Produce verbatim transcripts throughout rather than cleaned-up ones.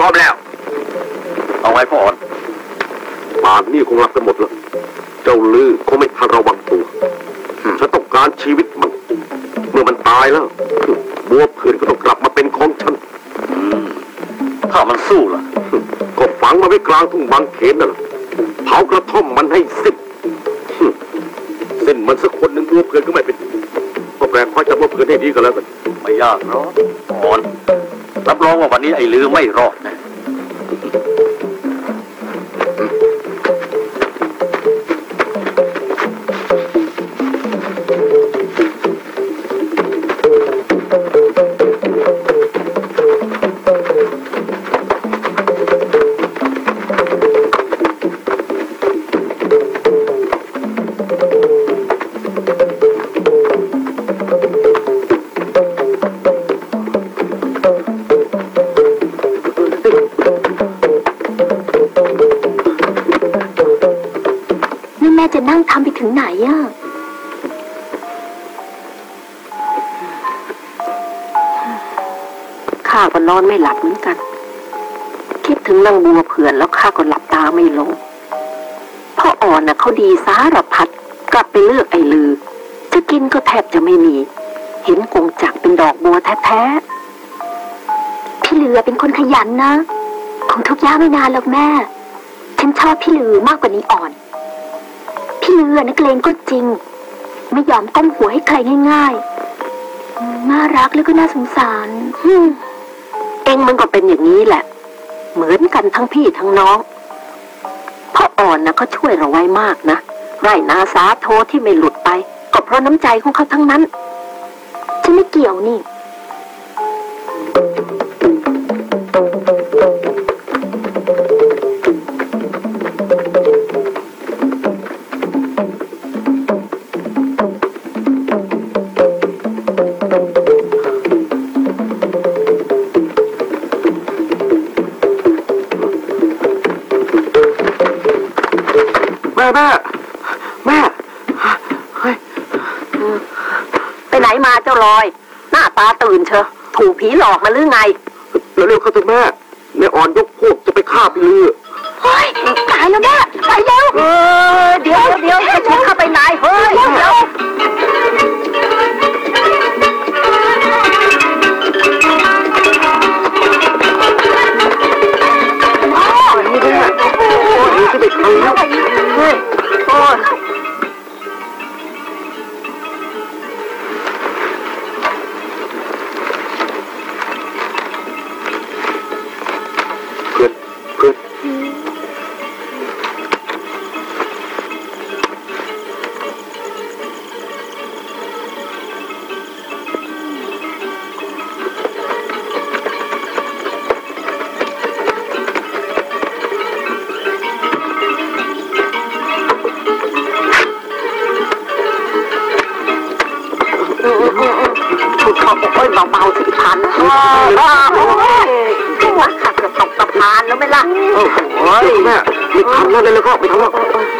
ร้อมแล้วเอาไว้พ่ออ่อนป่านนี้คงหลับกันหมดแล้วเจ้าลือคงไม่ทันระวังตัวฉันต้องการชีวิตมันเมื่อมันตายแล้วบัวเพื่อนก็ต้องกลับมาเป็นของฉันถ้ามันสู้ล่ะก็ฝังมาไว้กลางทุ่งบางเขนนั่นแหละเผากระท่อมมันให้สิ้นสิ้นมันสักคนหนึ่งบัวเพื่อนก็ไม่เป็นก็แปลว่าจะบัวเพื่อนให้ดีกันแล้วกันไม่ยากหรอกอ่อนรับรองว่าวันนี้ไอ้ลือไม่รอดนะจะนั่งทำไปถึงไหนอ่ะข้าก็นอนไม่หลับเหมือนกันคิดถึงนางบัวเผื่อนแล้วข้าก็หลับตาไม่ลงพ่ออ่อนน่ะเขาดีสารพัดกลับไปเลือกไอ้ลือจะกินก็แทบจะไม่มีเห็นกงจักเป็นดอกบัวแท้ๆพี่ลือเป็นคนขยันนะคงทุกข์ยากไม่นานหรอกแม่ฉันชอบพี่ลือมากกว่านี้อ่อนพี่ลือนักเลงก็จริงไม่ยอมก้มหัวให้ใครง่ายๆน่ารักแล้วก็น่าสงสารเองมันก็เป็นอย่างนี้แหละเหมือนกันทั้งพี่ทั้งน้องพ่ออ่อนนะเขาช่วยเราไว้มากนะไร่นาสาโทที่ไม่หลุดไปก็เพราะน้ำใจของเขาทั้งนั้นฉันไม่เกี่ยวนี่แม่แม่แม่ไปไหนมาเจ้าลอยหน้าตาตื่นเชอะถูกผีหลอกมาหรือไงแล้วเร็วเข้าเถอะแม่แม่อ่อนยกพวกจะไปฆ่าพี่ลือเฮ้ยตายแล้วแม่ไปเร็วเออเดี๋ยวเดี๋ยวจะชิดเข้าไปไหนเฮ้ยเดี๋ยวนี่แม่โอ้ยจะไปทำแล้วเฮ้ยโอ้ยเพื่อนเพื่อนเบาๆสิพันโอ้ยว่าขาเกือบตกสะพานแล้วไหมล่ะโอ้ยแม่ไม่ทำแล้วเลยแล้วก็ไม่ทำแล้ว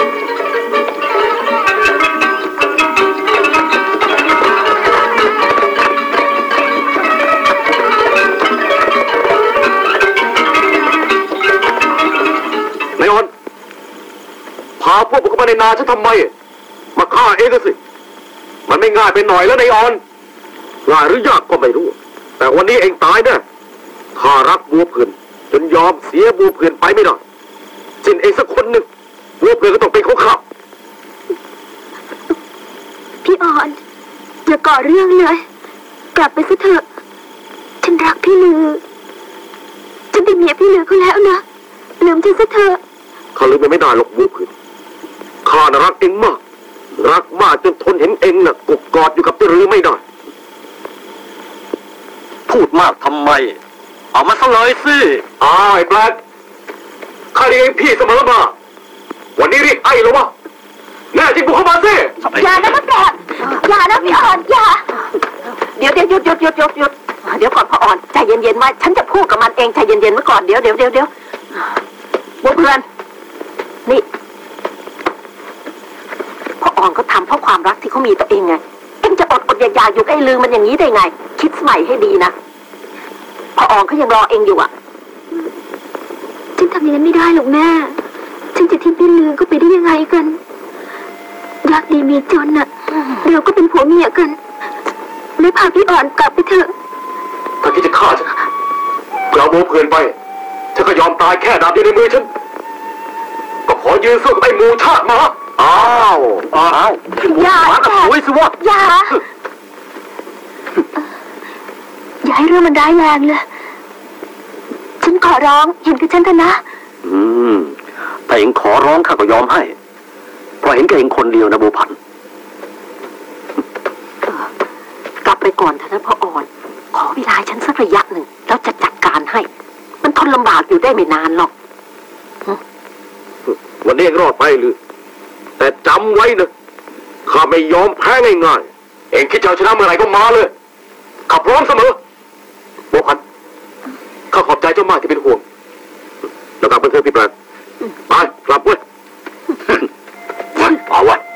นายอ่อนพาพวกผมเข้ามาในนาฉันทำไมมาฆ่าเองก็สิมันไม่ง่ายไปหน่อยแล้วนายอ่อนง่ายหรือยากก็ไม่รู้แต่วันนี้เองตายแน่ข้ารักบัวเพื่อนจนยอมเสียบัวเพื่อนไปไม่ได้สิ้นเองสักคนหนึ่งบัวเพื่อนก็ต้องเป็นของข้าพี่อ่อนอย่าก่อเรื่องเลยกลับไปซะเถอะฉันรักพี่ลือฉันเป็นเมียพี่ลือก็แล้วนะลืมฉันซะเถอะข้าลืมไม่ได้หรอกบัวเพื่อนข้าน่ะรักเองมากรักมากจนทนเห็นเองน่ะกกอดอยู่กับพี่ลือไม่ได้พูดมากทำไมเอามาซะเลยสิอ้าวไอ้แบล็คข้าเรียกพี่เสมอมาวันนี้เรียกไอ้หรอวะแน่จริงบุกเข้ามาสิอย่านะพ่ออ่อนอย่านะพี่อ่อนอย่าเดี๋ยวเดี๋ยวหยุดหยุดหยุดหยุดหยุดเดี๋ยวก่อนพ่ออ่อนใจเย็นๆไว้ฉันจะพูดกับมันเองใจเย็นๆไว้ก่อนเดี๋ยวเดี๋ยวเดี๋ยวเดี๋ยวบัวเพื่อนนี่พ่ออ่อนเขาทำเพราะความรักที่เขามีต่อเองไงเอ็งจะอดอดอยากๆอยู่ใกล้ลืมมันอย่างนี้ได้ไงคิดใหม่ให้ดีนะพ่ออ่อนเขายังรอเองอยู่อ่ะอย่างนั้นไม่ได้หรอกแม่ฉันจะทิ้งพี่ลือก็ไปได้ยังไงกันยากดีมีจนน่ะเราก็เป็นผัวเมียกันเลยพาพี่อ่อนกลับไปเถอะถ้าคิดจะฆ่าฉันเราโมเพื่อนไปฉันก็ยอมตายแค่ดาบเดียวในมือฉันก็ขอยืนสู้กับไอ้หมูชาติมาอ้าวอ้าวอย่ากับสวยสิวะอย่าอย่าให้เรื่องมันร้ายแรงเลยฉันขอร้องเห็นกับฉันเถอะนะอืมถ้าเองขอร้องข้าก็ยอมให้เพราะเห็นแกเองคนเดียวนะบัวพันธุ์กลับไปก่อนเถอะนะพ่ออ่อนขอเวลาฉันสักระยะหนึ่งแล้วจะจัดการให้มันทนลำบากอยู่ได้ไม่นานหรอกวันนี้เองรอดไปหรือแต่จำไว้นะข้าไม่ยอมแพ้ง่ายๆเองคิดจะเอาชนะเมื่อไหร่ก็มาเลยข้าพร้อมเสมอบัวพันธุ์ข้าขอบใจเจ้ามากที่เป็นห่วงแล้วกลับไปเถอะพี่แปลกไปกลับเว้ยเอาไว้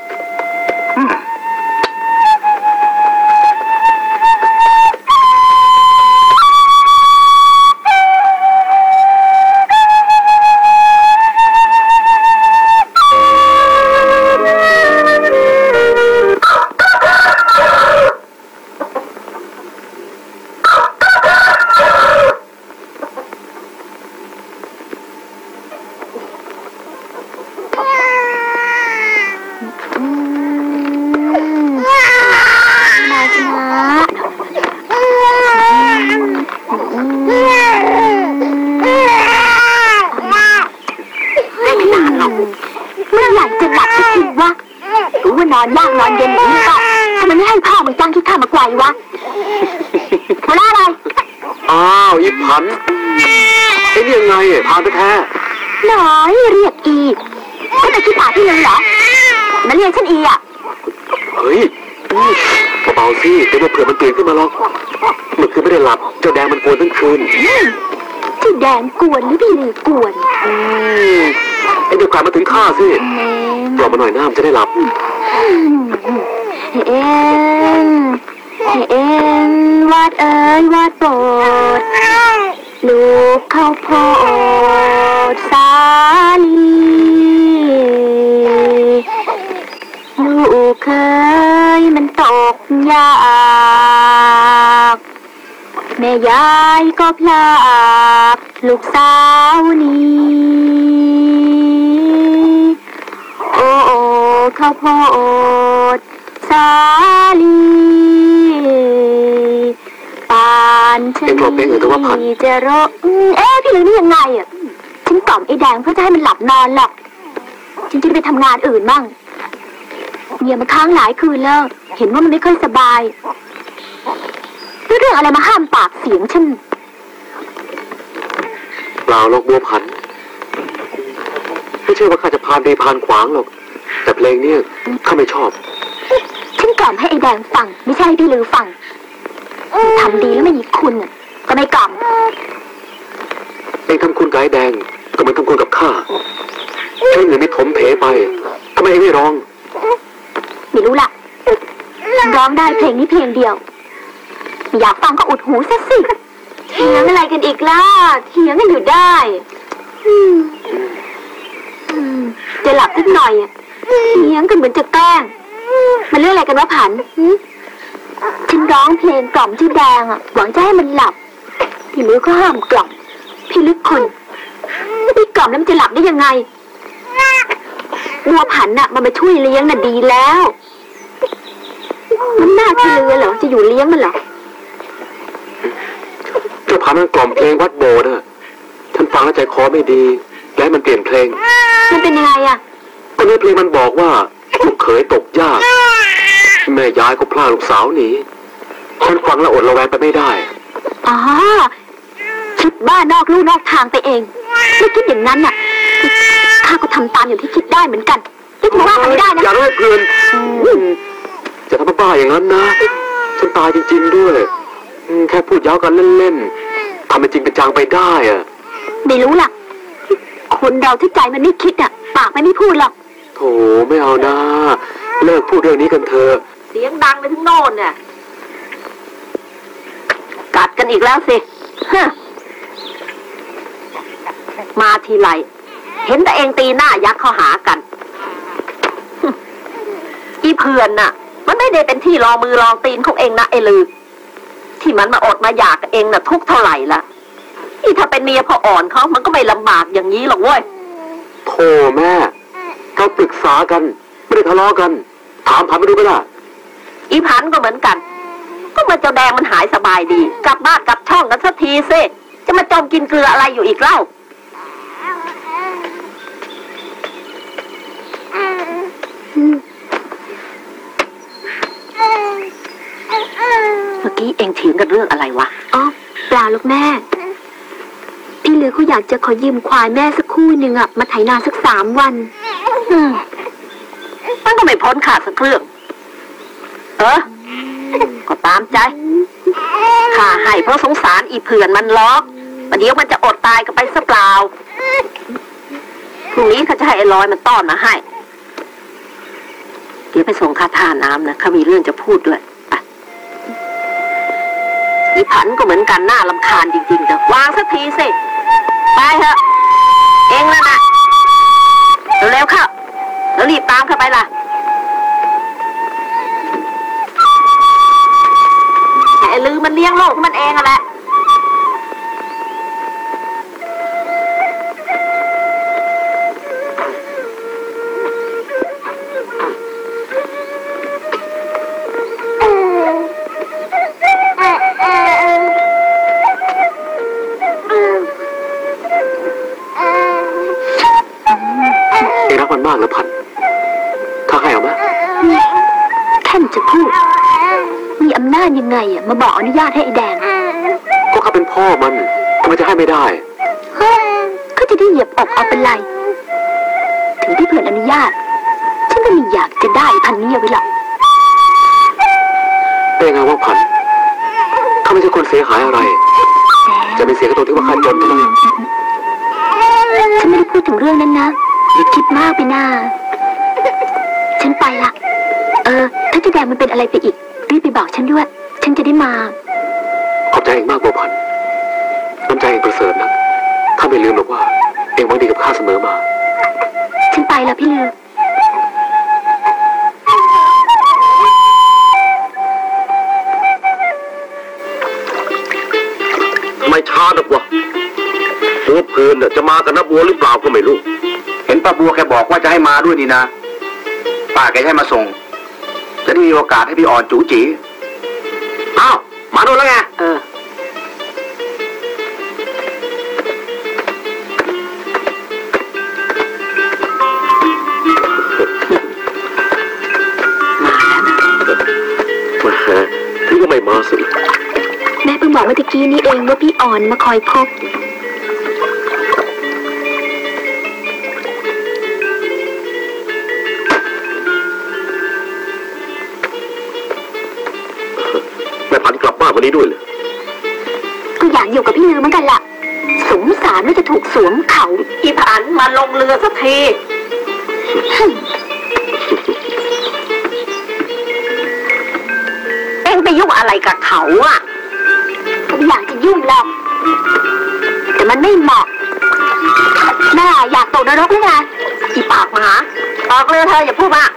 นอนยากนอนเย็นอย่างนี้ก็ทำไมไม่ให้พ่อมึงจ้างคิดข้ามาไกววะมาล่าอะไรอ้าวอีพันไอ้นี่ยังไงพานแท้หน่อยเรียกอีก็จะคิดหาที่นึงเหรอมันเรียกฉันอีอ่ะเฮ้ยเบาๆสิเดี๋ยวเผื่อมันตื่นขึ้นมาหรอกเมื่อคืนไม่ได้หลับเจ้าแดงมันกวนทั้งคืนเจ้าแดงกวนหรือพี่ลือกวนไอ้เดี๋ยวกลับมาถึงข้าสิรอมาหน่อยน้ำจะได้หลับเอ็นเอ็นวาดเอ๋ยวาดโปรดลูกข้าวโพดสาลีลูกเคยมันตกยากแม่ยายก็พลากลูกสาวนี้โอ้โอ้ข้าวโพดสาลีปานฉันนี่จะรอเอ๊ะพี่ลือนี่ยังไงอ่ะฉันกล่อมไอ้แดงเพื่อจะให้มันหลับนอนหรอกฉันจะไปทำงานอื่นมั่งเนี่ยมาค้างหลายคืนแล้วเห็นว่ามันไม่ค่อยสบายเรื่องอะไรมาห้ามปากเสียงฉันเปล่าหรอกบัวพันธุ์ไม่ใช่ว่าข้าจะพานไปพานขวางหรอกแต่เพลงนี้ข้าไม่ชอบฉันกล่อมให้ไอ้แดงฟังไม่ใช่พี่ลือฟังทำดีแล้วไม่มีคุณก็ไม่กล่อมเองทำคุณกับไอ้แดงก็มันทำคุณกับข้าใช้เงินไม่ถมเพไปทำไมไม่ร้องไม่รู้ล่ะร้องได้เพลงนี้เพลงเดียวอยากฟังก็อุดหูซะสิเถียงอะไรกันอีกล่ะเถียงกันอยู่ได้จะหลับสักหน่อยเถียงกันเหมือนจะแกล้งมันเรื่องอะไรกันวะผันฉันร้องเพลงกล่อมชื่อแดงอ่ะหวังจะให้มันหลับพี่ลือก็ห้ามกล่อมพี่ลึกคนพี่กล่อมแล้วมันจะหลับได้ยังไงบัวผันน่ะมันมาช่วยเลี้ยงน่ะดีแล้วมันน่าพี่ลือเหรอจะอยู่เลี้ยงมันเหรอเจ้าพันมันกล่อมเพลงวัดโบสถ์อ่ะฉันฟังแล้วใจคอไม่ดีแล้วมันเปลี่ยนเพลงมันเป็นยังไงอ่ะก็ในเพลงมันบอกว่าลูกเขยตกยากแม่ยายก็พลาดลูกสาวหนีฉันฟังแล้วอดระแวงไปไม่ได้อ๋อคิดบ้านอกลู่นอกทางไปเองไม่คิดอย่างนั้นน่ะข้าก็ทำตามอย่างที่คิดได้เหมือนกันไม่ถือว่าไม่ได้นะอย่าให้เพื่อนจะทำบ้าอย่างนั้นนะฉันตายจริงๆด้วยแค่พูดย้ากันเล่นๆทำเป็นจริงเป็นจังไปได้อะไม่รู้ล่ะคนเราที่ใจมันไม่คิดอ่ะปากมันไม่พูดหรอกโถไม่เอานะเลิกพูดเรื่องนี้กันเถอะเสียงดังไปถึงโน่นเนี่ยกัดกันอีกแล้วสิฮะมาทีไรเห็นแต่เองตีหน้ายักษ์เข้าหากันอีเพื่อนน่ะมันไม่ได้เป็นที่รอมือรองตีนของเองนะไอ้ลือที่มันมาอดมาอยากกับเองน่ะทุกเท่าไหร่ละที่ถ้าเป็นเมียพ่ออ่อนเขามันก็ไม่ลำบากอย่างนี้หรอกเว้ยโธ่แม่เราปรึกษากันไม่ได้ทะเลาะกันถามพันไปดูก็ได้อีพันก็เหมือนกันก็มาเจ้าแดงมันหายสบายดีกลับบ้านกลับช่องกันสักทีสิจะมาจมกินเกลืออะไรอยู่อีกเล่าเมื่อกี้เองเถียงกันเรื่องอะไรวะอ๋อเปล่าลูกแม่พี่ลือเขาอยากจะขอยืมควายแม่สักคู่หนึ่งอะมาไถนาสักสามวันมันก็ไม่พ้นขาดสักเครื่องเออก็ตามใจข้าให้เพราะสงสารอีเผื่อนมันล็อกประเดี๋ยวมันจะอดตายกันไปซะเปล่าพรุ่งนี้เขาจะให้ไอ้ลอยมันต้อนมาให้เดี๋ยวไปส่งค่าท่าน้ำนะเขามีเรื่องจะพูดด้วยอีผันก็เหมือนกันน่ารำคาญจริงๆจะวางสักทีสิไปเถอะเองนั่นน่ะเร็วๆเข้าแล้วรีบตามเข้าไปล่ะไอ้ลือมันเลี้ยงโลกมันเองอะแหละเองรักมันมากนะพันข้าให้เอาไหมท่านจะพูดมีอำนาจยังไงอ่ะมาบอกอนุญาตให้ไอ้แดงก็ข้าเป็นพ่อมันทำไมจะให้ไม่ได้ก็จะได้เหยียบอกเอาเป็นไรถึงที่เพื่อนอนุญาตฉันก็ไม่อยากจะได้พันนี้เอาไว้หรอกเป็นไงว่าพันข้าไม่ใช่คนเสียหายอะไรจะไม่เสียกับตัวที่ว่าข้าจนเท่านั้นฉันไม่ได้พูดถึงเรื่องนั้นนะอย่าคิดมากไปหน้าฉันไปละเออถ้าเจ๊แดงมันเป็นอะไรไปอีกรีบไปบอกฉันด้วยฉันจะได้มาขอบใจเองมากบัวพันน้ำใจเองประเสริฐนะข้าไม่ลืมหรอกว่าเองหวังดีกับข้าเสมอมาฉันไปแล้วพี่ลือไม่ช้าหรอกวะบัวเพื่อนเนี่ยจะมากับน้าบัวหรือเปล่าก็ไม่รู้เห็นป้าบัวแกบอกว่าจะให้มาด้วยนี่นะป้าแกให้มาส่งจะได้มีโอกาสให้พี่อ่อนจู๋จีอ้าวมาดูแล้วไงเออมาแล้วนะมานี่ก็ไม่มาสิแม่เพิ่งบอกเมื่อกี้นี้เองว่าพี่อ่อนมาคอยพบแม่พันกลับบ้านวันนี้ด้วยเลยก็อยากอยู่กับพี่ลือเหมือนกันล่ะสงสารว่าจะถูกสวมเขาอีผันมาลงเรือสักทีเอ็งไปยุ่งอะไรกับเขาอ่ะผมอยากจะยุ่งหรอกแต่มันไม่เหมาะแม่อยากตกนรกหรือไงอีปากหมาออกเรือเธออย่าพูดมา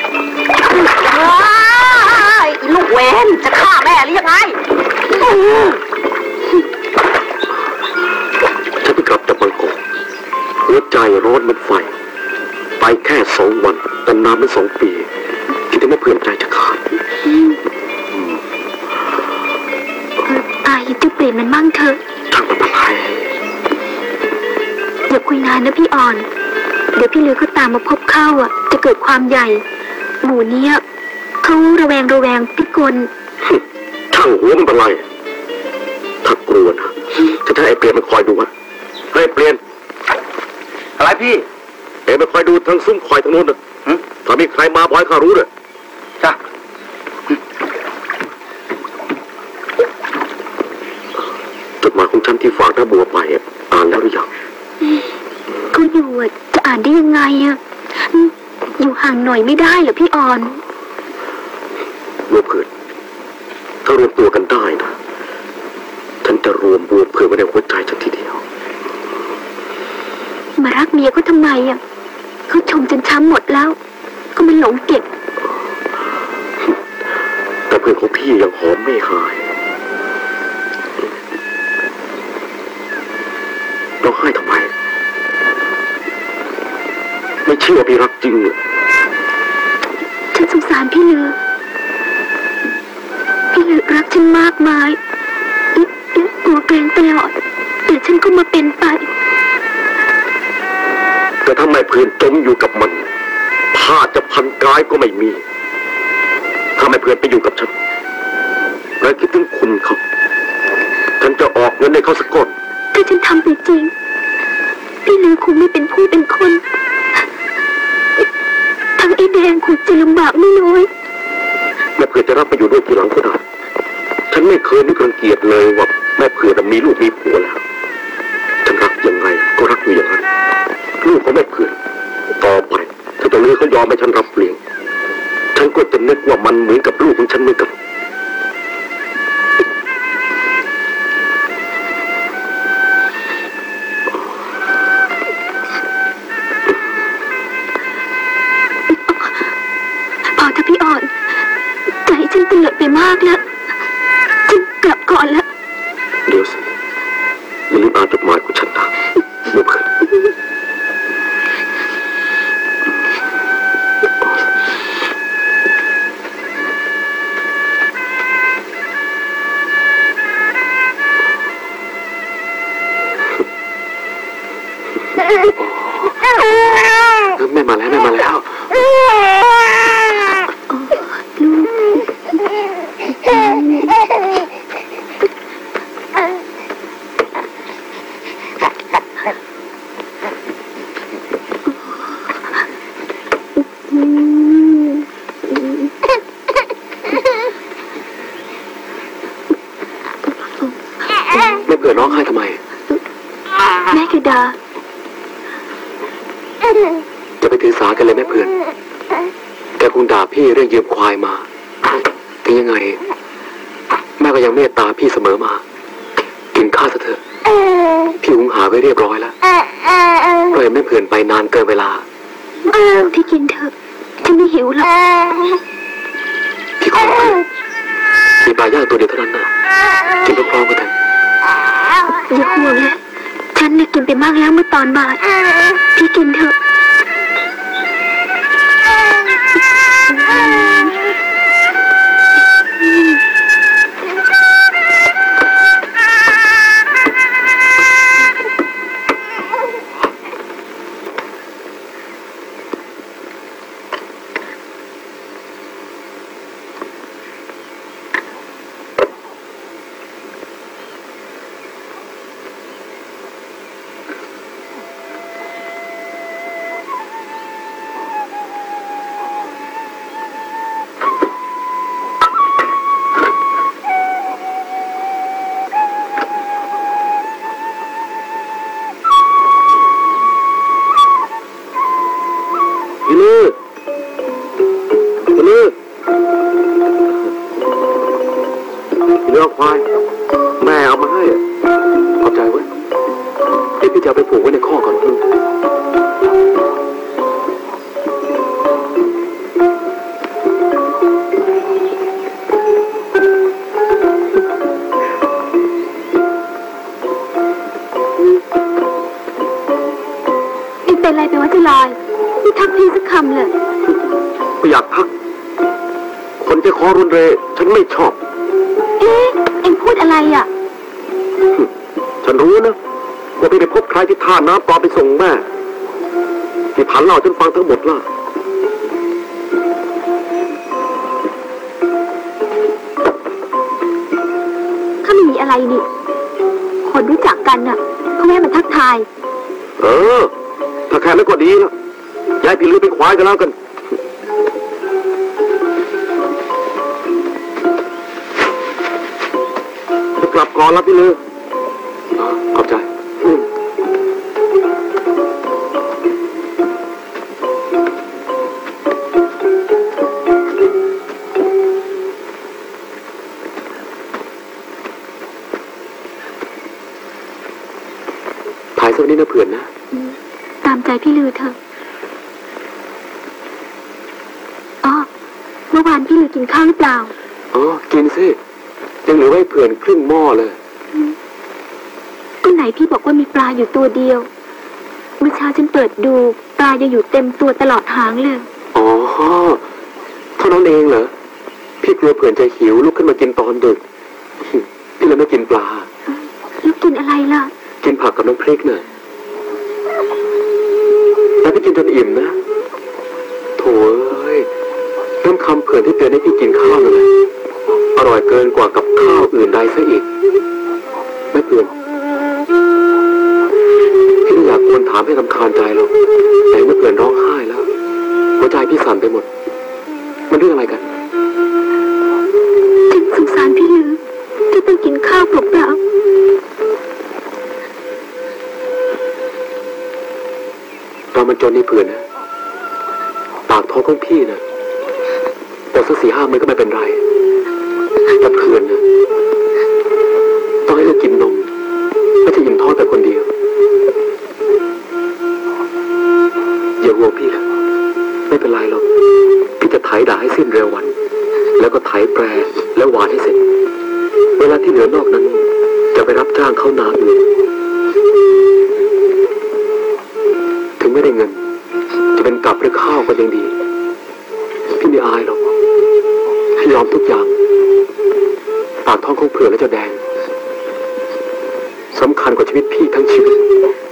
อีลูกเวนจะฆ่าแม่หรือยังไงฉันไปกลับจากบางกอกหัวใจร้อนมันไฟไปแค่สองวันแต่นานเป็นสองปีคิดถึงว่าเพื่อนใจจะขาดตายจะเปลี่ยนมันมั่งเถอะทางมันอะไรอย่าคุยนานนะพี่อ่อนเดี๋ยวพี่ลือเขาตามมาพบเข้าอ่ะจะเกิดความใหญ่หมู่เนี้ยเขาระแวงระแวงพิกลช่างหัวมันเป็นไรถ้ากลัวนะจะให้ไอ้เปลี่ยนมันคอยดูวะให้เปลี่ยนอะไรพี่เอ๋มันคอยดูทางซุ้มคอยทางโน้นนะถ้ามีใครมาบอกให้ข้ารู้เลยจ้ะจดหมายของฉันที่ฝากน้าบัวไปอ่านแล้วหรือยังก็อยู่จะอ่านได้ยังไงอะอยู่ห่างหน่อยไม่ได้เหรอพี่อ่อนบัวเพื่อนถ้ารวมตัวกันได้นะฉันจะรวมบัวเพื่อนไว้ในหัวใจฉันทีเดียวมารักเมียก็ทำไมอ่ะเขาชมจนช้ำหมดแล้วก็ไม่หลงเก็บแต่เพื่อนของพี่ยังหอมไม่หายร้องไห้ทำไมไม่เชื่อพี่รักจริงฉันสงสารพี่ลือพี่ลือรักฉันมากมายและกลัวเกรงตลอดแต่ฉันก็มาเป็นไปแต่ทำไมเพื่อนจมอยู่กับมันผ้าจะพันกายก็ไม่มีถ้าไม่เพื่อนไปอยู่กับฉันและคิดถึงคุณเขาฉันจะออกเงินให้เขาสักก้อนถ้าฉันทำไปจริงพี่ลือคงไม่เป็นผู้เป็นคนทั้งไอ้แดงคงจะลำบากไม่น้อยแม่เพื่อนจะรับไปอยู่ด้วยทีหลังก็ได้ฉันไม่เคยนึกรังเกียจเลยว่าแม่เพื่อนมีลูกมีผัวแล้วฉันรักยังไงก็รักอยู่อย่างนั้นลูกของแม่เพื่อนต่อไปถ้าตัวเลือเขายอมให้ฉันรับเลี้ยงฉันก็จะนึกว่ามันเหมือนกับลูกของฉันเหมือนกันพอถ้าพี่อ่อนใจฉันเปลี่ยนไปมากแล้วฉันกลับก่อนแล้วเดี๋ยวสิอย่าลืมอ่านจดหมายของฉันนะแม่เพื่อนแม่มาแล้วแม่มาแล้วไม่เกิดร้องไห้ทำไมแม่คือดาจะไปถือสากันเลยแม่เพื่อนแกคงด่าพี่เรื่องยืมควายมาถึงยังไงแม่ก็ยังเมตตาพี่เสมอมากินข้าวซะเถอะพี่หุงหาไว้เรียบร้อยแล้วปล่อยแม่เพื่อนไปนานเกินเวลาพี่กินเถอะฉันไม่หิวหรอกพี่ขอมีปลาย่างตัวเดียวเท่านั้นนะกินพร้อมๆกันเถอะอย่าห่วงเลยฉันเนี่ยกินไปมากแล้วเมื่อตอนบ่ายพี่กินเถอะเนื้อควายแม่เอามาให้ขอบใจเว้ยที่พี่จะเอาไปผูกไว้ในข้อก่อนพี่เป็นอะไรไปวะจุลอยไม่ทักพี่สักคำเลยไม่อยากทักคนที่คอรุนเรฉันไม่ชอบเอ๊ะเอ็งพูดอะไรอ่ะฉันรู้นะว่าพี่ไปพบใครที่ท่าน้ำตอนไปส่งแม่ที่ผ่านเล่าฉันฟังทั้งหมดแล้วข้าไม่มีอะไรนี่คนรู้จักกันน่ะเขาแม่มาทักทายเออถ้าแค่นั้นก็ดีแล้วย้ายพี่ลือเป็นควายกันแล้วกันจะกลับก่อนแล้วพี่ลือขอบใจถ่ายสักนิดนะเพื่อนนะามใจพี่ลือเถอะอ๋อเมื่อวานพี่ลือกินข้าวหรือเปล่าอ๋อกินสิยังเหลือไว้เผื่อครึ่งหม้อเลยก็ไหนพี่บอกว่ามีปลาอยู่ตัวเดียวเมื่อเช้าฉันเปิดดูปลายังอยู่เต็มตัวตลอดหางเลยอ๋อเท่านั้นเองเหรอพี่กลัวเผื่อจะหิวลุกขึ้นมากินตอนดึกพี่เลยไม่กินปลาแล้วกินอะไรล่ะกินผักกับน้ำพริกน่ะแล้วพี่กินจนอิ่มนะโถ่เอ้ยน้ำคำเผื่อที่เตือนให้พี่กินข้าวเลยอร่อยเกินกว่ากับข้าวอื่นใดซะอีกไม่เปลี่ยนพี่อยากควรถามให้รำคาญใจหรอกแต่ไม่เปลี่ยนร้องไห้แล้วหัวใจพี่สั่นไปหมดมันเรื่องอะไรกันฉันสงสารพี่ลือที่ต้องกินข้าวเปล่าเรามันจนนี่เผื่อนะปากท้องของพี่นะแต่สักสี่ห้ามันก็ไม่เป็นไรแต่เพื่อนนะต้องให้เรากินนมไม่ใช่อิ่มท้องแต่คนเดียวอย่าห่วงพี่นะไม่เป็นไรหรอกพี่จะไถด่าให้สิ้นเร็ววันแล้วก็ไถแปรแล้วหวานให้เสร็จเวลาที่เหลือนอกนั้นจะไปรับจ้างเข้านาอื่นถึงไม่ได้เงินจะเป็นกลับหรือข้าวก็ยังดีพี่ไม่อายหรอกพี่ยอมทุกอย่างปากท้องของเผื่อและเจ้าแดงสำคัญกว่าชีวิตพี่ทั้งชีวิต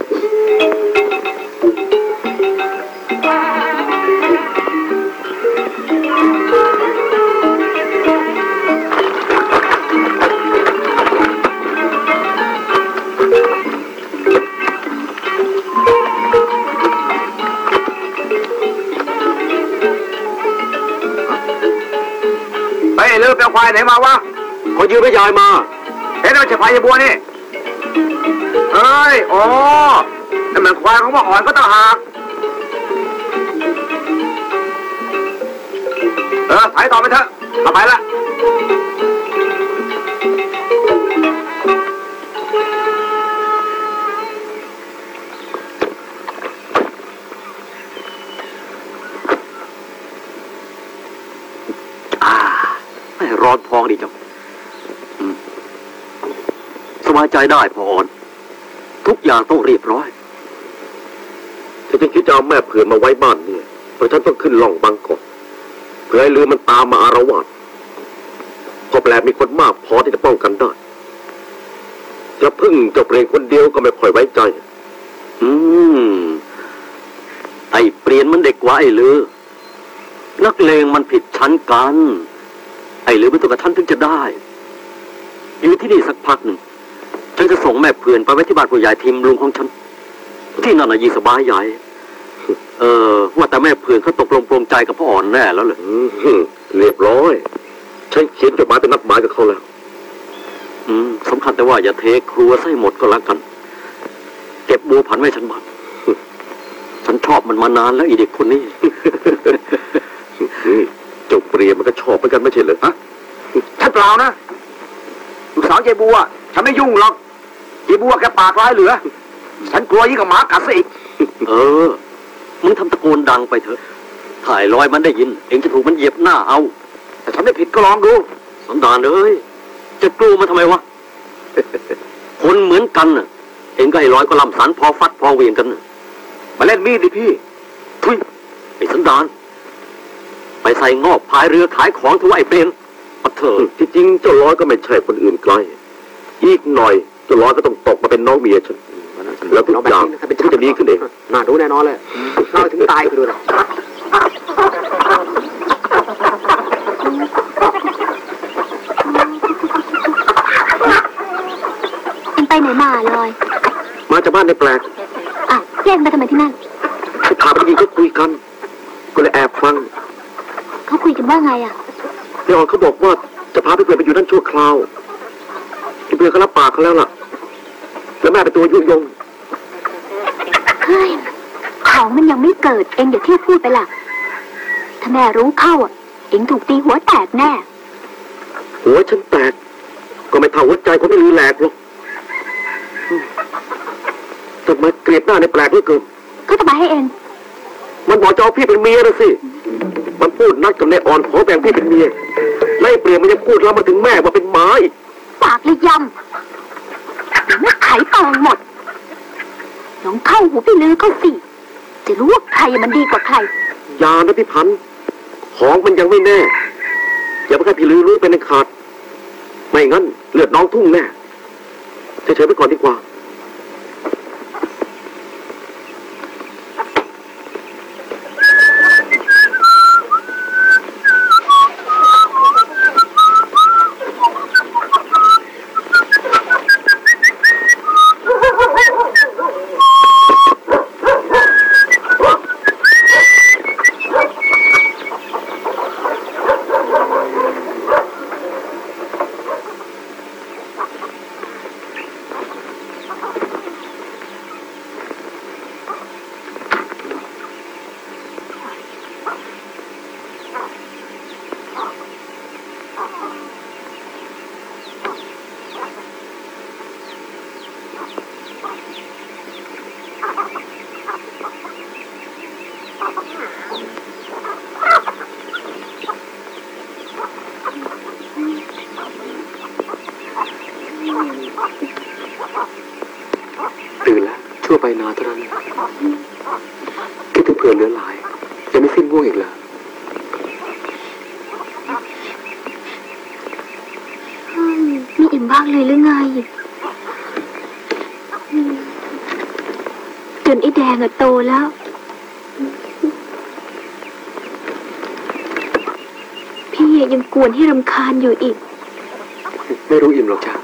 เลือกเป็นควายไหนมาวะเขายืมไปยายมาเห็นไหมใช่ควายยายบัวนี่เฮ้ยอ๋อนั่นมันควายของพ่ออ่อนก็ต้องหักเออไปต่อไปเถอะต่อไปละร้อนท้องดีจังสบายใจได้พออ่อนทุกอย่างต้องเรียบร้อยฉันจะคิดจะเอาแม่เผื่อมาไว้บ้านเนี่ยเพราะฉันต้องขึ้นล่องบางกอกเผื่อไอ้ลือมันตามมาอารวาสพอแปลมีคนมากพอที่จะป้องกันได้จะพึ่งเจ้าเปลี่ยนคนเดียวก็ไม่ค่อยไว้ใจอืมไอ้เปลี่ยนมันเด็กกว่าไอ้ลือนักเลงมันผิดชั้นกันไอ้หรือไม่ต้องกับท่านถึงจะได้อยู่ที่นี่สักพักหนึ่งฉันจะส่งแม่เพื่อนไปไว้ที่บ้านผู้ใหญ่ทิมลุงของฉันที่นั่นน่ะยีสบายใหญ่เออว่าแต่แม่เพื่อนเขาตกลงปรงใจกับพ่ออ่อนแน่แล้วเหรอเรียบร้อยฉันเขียนจดหมายเป็นนัดหมายกับเขาแล้วอืมสำคัญแต่ว่าอย่าเทครัวใส่หมดก็แล้วกันเก็บบัวผันไว้ฉันบ้างฉันชอบมันมานานแล้วอีเด็กคนนี้เจ้าเปรียมันก็ชอบเหมือนกันไม่ใช่เหรอฮะฉันเปล่านะลูกสาวยายบัวฉันไม่ยุ่งหรอกยายบัวแกปากร้ายเหลือฉันกลัวยิ่งกับหมากัดซะอีกเออมึงทำตะโกนดังไปเถอะถ่ายลอยมันได้ยินเองจะถูกมันเหยียบหน้าเอาแต่ฉันไม่ผิดก็ลองดูสันดานเอ้ยจะกลัวมันทำไมวะ คนเหมือนกันน่ะเองก็ไอ้ลอยก็ลำสันพอฟัดพอเวียงกันมาเล่นมีดดิพี่ทุยไอ้สันดานไปใส่งอบพายเรือขายของถือว่าไอ้เป็นปะเถอะที่จริงเจ้าร้อยก็ไม่ใช่คนอื่นไกลอีกหน่อยเจ้าร้อยก็ต้องตกมาเป็นน้องเมียฉันแล้วทุกอย่างก็จะดีขึ้นเองน่ารู้แน่นอนเลยเล่าถึงตายคือดูนะไปไหนมาลอยมาจากบ้านในแปลกอ่ะแยกมาทำไมที่นั่นถามจริงก็คุยกันก็เลยแอบฟังเขาคุยกันว่าไงอ่ะเดี๋ยวเขาบอกว่าจะพาพี่เพื่อนไปอยู่นั่นชั่วคราวพี่เพื่อนเขารับปากเขาแล้วล่ะแล้วแม่เป็นตัวยุ่งยงเฮ้ยของมันยังไม่เกิดเองอย่าเที่ยวพูดไปล่ะถ้าแม่รู้เข้าอ่ะเองถูกตีหัวแตกแน่หัวฉันแตกก็ไม่เท่าหัวใจคนไม่รู้แหลกหรอกทำไมเกลียดหน้าในแปลกเหลือเกินก็เขาจะมาให้เองมันบอกจะเอาพี่เป็นเมียนะสิมันพูดนัดกับนายอ่อนขอแบ่งพี่เป็นเมียนายเปลี่ยนมันยังพูดแล้วมาถึงแม่ว่าเป็นหมาอีกปากเลยยำเดี๋ยวแม่ไขตองหมดลองเข้าหูพี่ลือเขาสิจะรู้ว่าใครมันดีกว่าใครอย่านะพี่พันธุ์ของมันยังไม่แน่อย่าไปให้พี่ลือรู้เป็นขาดไม่งั้นเลือดน้องทุ่งแน่เฉยๆไปก่อนดีกว่าตื่นแล้วชั่วไปนานเท่านั้นคิดถึงเผื่อเหลือหลายยังไม่สิ้นง่วงอีกเหรอไม่อิ่มบ้างเลยหรือไงจนไอ้แดงอะโตแล้วพี่ยังกวนให้รำคาญอยู่อีกไม่รู้อิ่มหรอกจ้ะ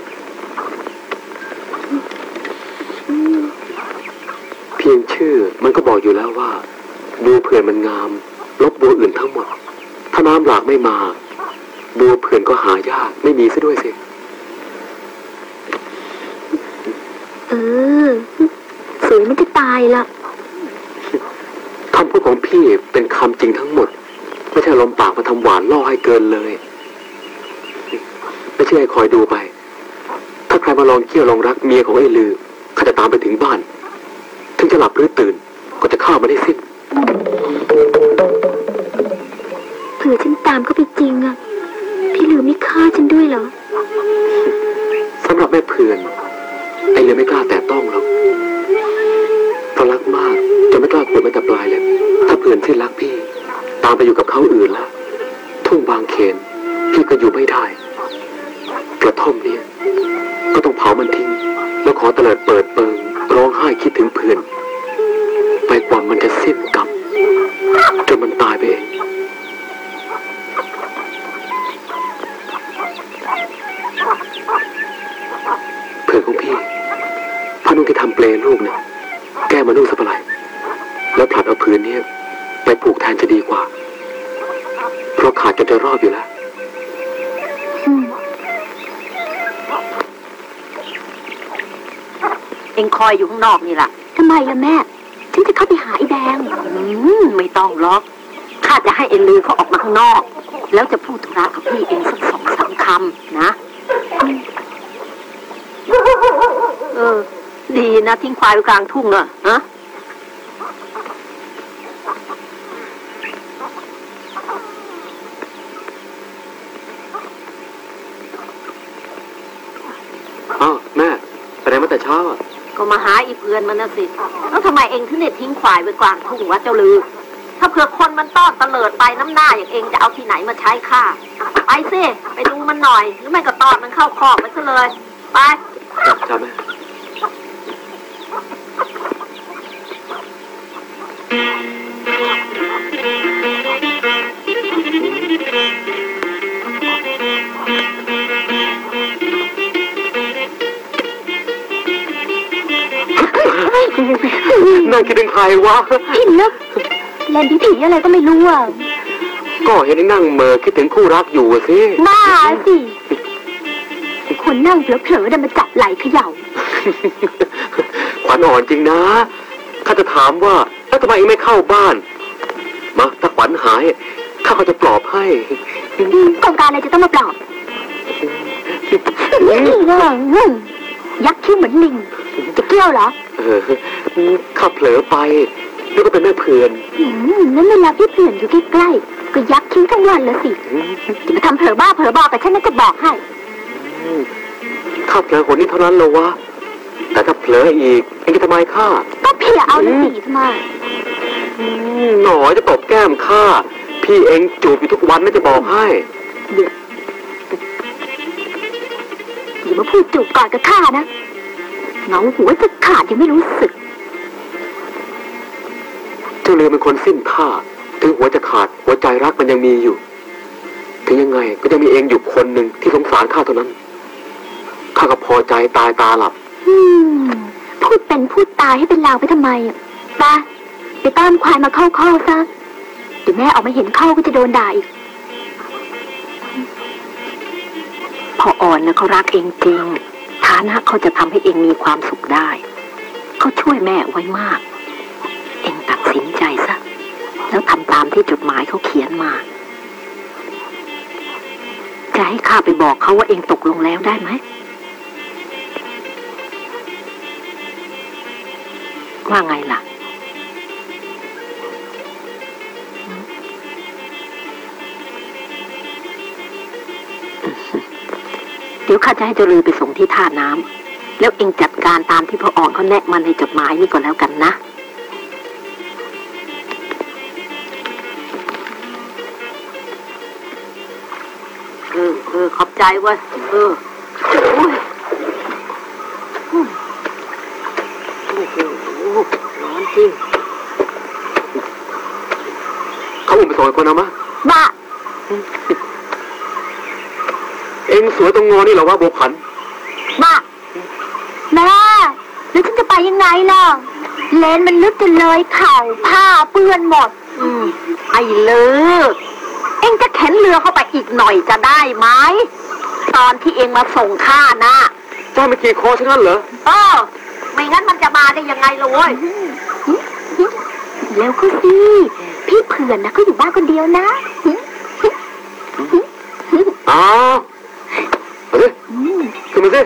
เพียงชื่อมันก็บอกอยู่แล้วว่าบัวเผื่อนมันงามลบบัวอื่นทั้งหมดถ้าน้ำหลากไม่มาบัวเผื่อนก็หายากไม่มีซะด้วยสิเออสวยมันจะตายละคำพูดของพี่เป็นคำจริงทั้งหมดไม่ใช่ลมปากมาทำหวานล่อให้เกินเลยไม่ใช่ให้คอยดูไปถ้าใครมาลองเคี่ยวลองรักเมียของไอ้ลือเขาจะตามไปถึงบ้านถึงจะหลับหรือตื่นก็จะฆ่ามันได้สิ้นเผื่อฉันตามเขาไปจริงอะพี่ลือไม่ฆ่าฉันด้วยเหรอสำหรับแม่เพื่อนไอ้ลือไม่กล้าแตะต้องหรอกเพราะรักมากจนไม่กล้าขวนแม้แต่ปลายเลยถ้าเพื่อนที่รักพี่ตามไปอยู่กับเขาอื่นแล้วทุ่งบางเขนพี่ก็อยู่ไม่ได้กระท่อมนี้ก็ต้องเผามันทิ้งแล้วขอเตลิดเปิดเปิงร้องไห้คิดถึงเพื่อนไปกว่ามันจะสิ้นกรรมจนมันตายไปเองเพื่อนของพี่ผ้านุ่งที่ทำเปลลูกเนี่ยแก้มานุ่งสักปะไรแล้วผลัดเอาผืนนี้ไปผูกแทนจะดีกว่าเพราะขาดจนจะรอบอยู่แล้วเอ็งคอยอยู่ข้างนอกนี่แหละทำไมล่ะแม่ฉันจะเข้าไปหาไอ้แดงอืมไม่ต้องหรอกข้าจะให้เอ็นลือเขาออกมาข้างนอกแล้วจะพูดธุระกับพี่เองสักสองสามคำนะเออดีนะทิ้งควายไว้กลางทุ่งอะฮะอ้าวแม่ไปไหนมาแต่เช้าอ่ะก็มาหาอีเพื่อนมันนะสิแล้วทำไมเองถึงได้ทิ้งควายไว้กลางทุ่งวะเจ้าลือถ้าเผื่อคนมันต้อนตะเลิดไปน้ำหน้าอย่างเองจะเอาที่ไหนมาใช้ข้าไปสิไปดูมันหน่อยหรือไม่ก็ต้อนมันเข้าคอกไปซะเลยไปจ้าแม่นั่งคิดถึงใครวะพี่เลิกเล่นผีอะไรก็ไม่รู้อ่ะก็เห็นนั่งเมอคิดถึงคู่รักอยู่สิบ้าสิคนนั่งเผลอๆเดินมาจับไหล่เขย่าขวัญอ่อนจริงนะข้าจะถามว่าแล้วทำไมไม่เข้าบ้านมาถ้าขวัญหายข้าก็จะปลอบให้โครงการอะไรจะต้องมาปลอบยักษ์คิ้วเหมือนลิงจะเกี้ยวเหรอเออข้าเผลอไปแล้วก็เป็นแม่เพื่อนอืมนั่นเวลาพี่เพื่อนอยู่ใกล้ๆก็ยักคิ้วทั้งวันละสิจะมาทำเผลอบ้าเผลอบอกกับฉันน่าจะบอกให้ถ้าเผลอคนนี้เท่านั้นเลยวะแต่ถ้าเผลออีกเองจะทำไมข้าก็เพียเอาละสิทำไมหน่อยจะตบแก้มข้าพี่เองจูบอยู่ทุกวันน่าจะบอกให้อย่ามาพูดจูบก่อนกับข้านะเงาหัวจะขาดยังไม่รู้สึกเจ้าเรือเป็นคนสิ้นท่าถึงหัวจะขาดหัวใจรักมันยังมีอยู่ถึงยังไงก็จะมีเองอยู่คนหนึ่งที่สงสารข้าเท่านั้นข้าก็พอใจตายตาหลับพูดเป็นพูดตายให้เป็นลาวไปทำไมอ่ะไปไปต้อนควายมาเข้าเข้าซะเดี๋ยวแม่ออกมาเห็นเข้าก็จะโดนด่าอีกพออ่อนนะเขารักเองจริงฐานะเขาจะทำให้เองมีความสุขได้เขาช่วยแม่ไว้มากเองตัดสินใจซะแล้วทำตามที่จดหมายเขาเขียนมาจะให้ข้าไปบอกเขาว่าเองตกลงแล้วได้ไหมว่าไงล่ะเดี๋ยวข้าจะให้เจ้าลือไปส่งที่ท่าน้ำแล้วเองจัดการตามที่พ่ออ่อนเขาแนะมาในจดหมายนี่ก่อนแล้วกันนะเออเออขอบใจว่าเออโอ้ยโอ้โหร้อนจริงเขาอุ้มไปส่งคนนะมะบ้าเอ็งสวยตรงงอนี่เหรอวะโบขันบ้าแม่แล้วฉันจะไปยังไงล่ะเลนมันลึกจนเลยเข่าผ้าเปื้อนหมดอืมไอ้เลิกเอ็งจะเข็นเรือเข้าไปอีกหน่อยจะได้ไหมตอนที่เอ็งมาส่งข้านะเจ้าไม่ขี่คอใช่งั้นเหรอเออไม่งั้นมันจะมาได้ยังไงล่ะเว้ยแล้วก็สิพี่เพื่อนนะเขาอยู่บ้านคนเดียวนะอ้าวเฮ้ยขึ้นมาสิ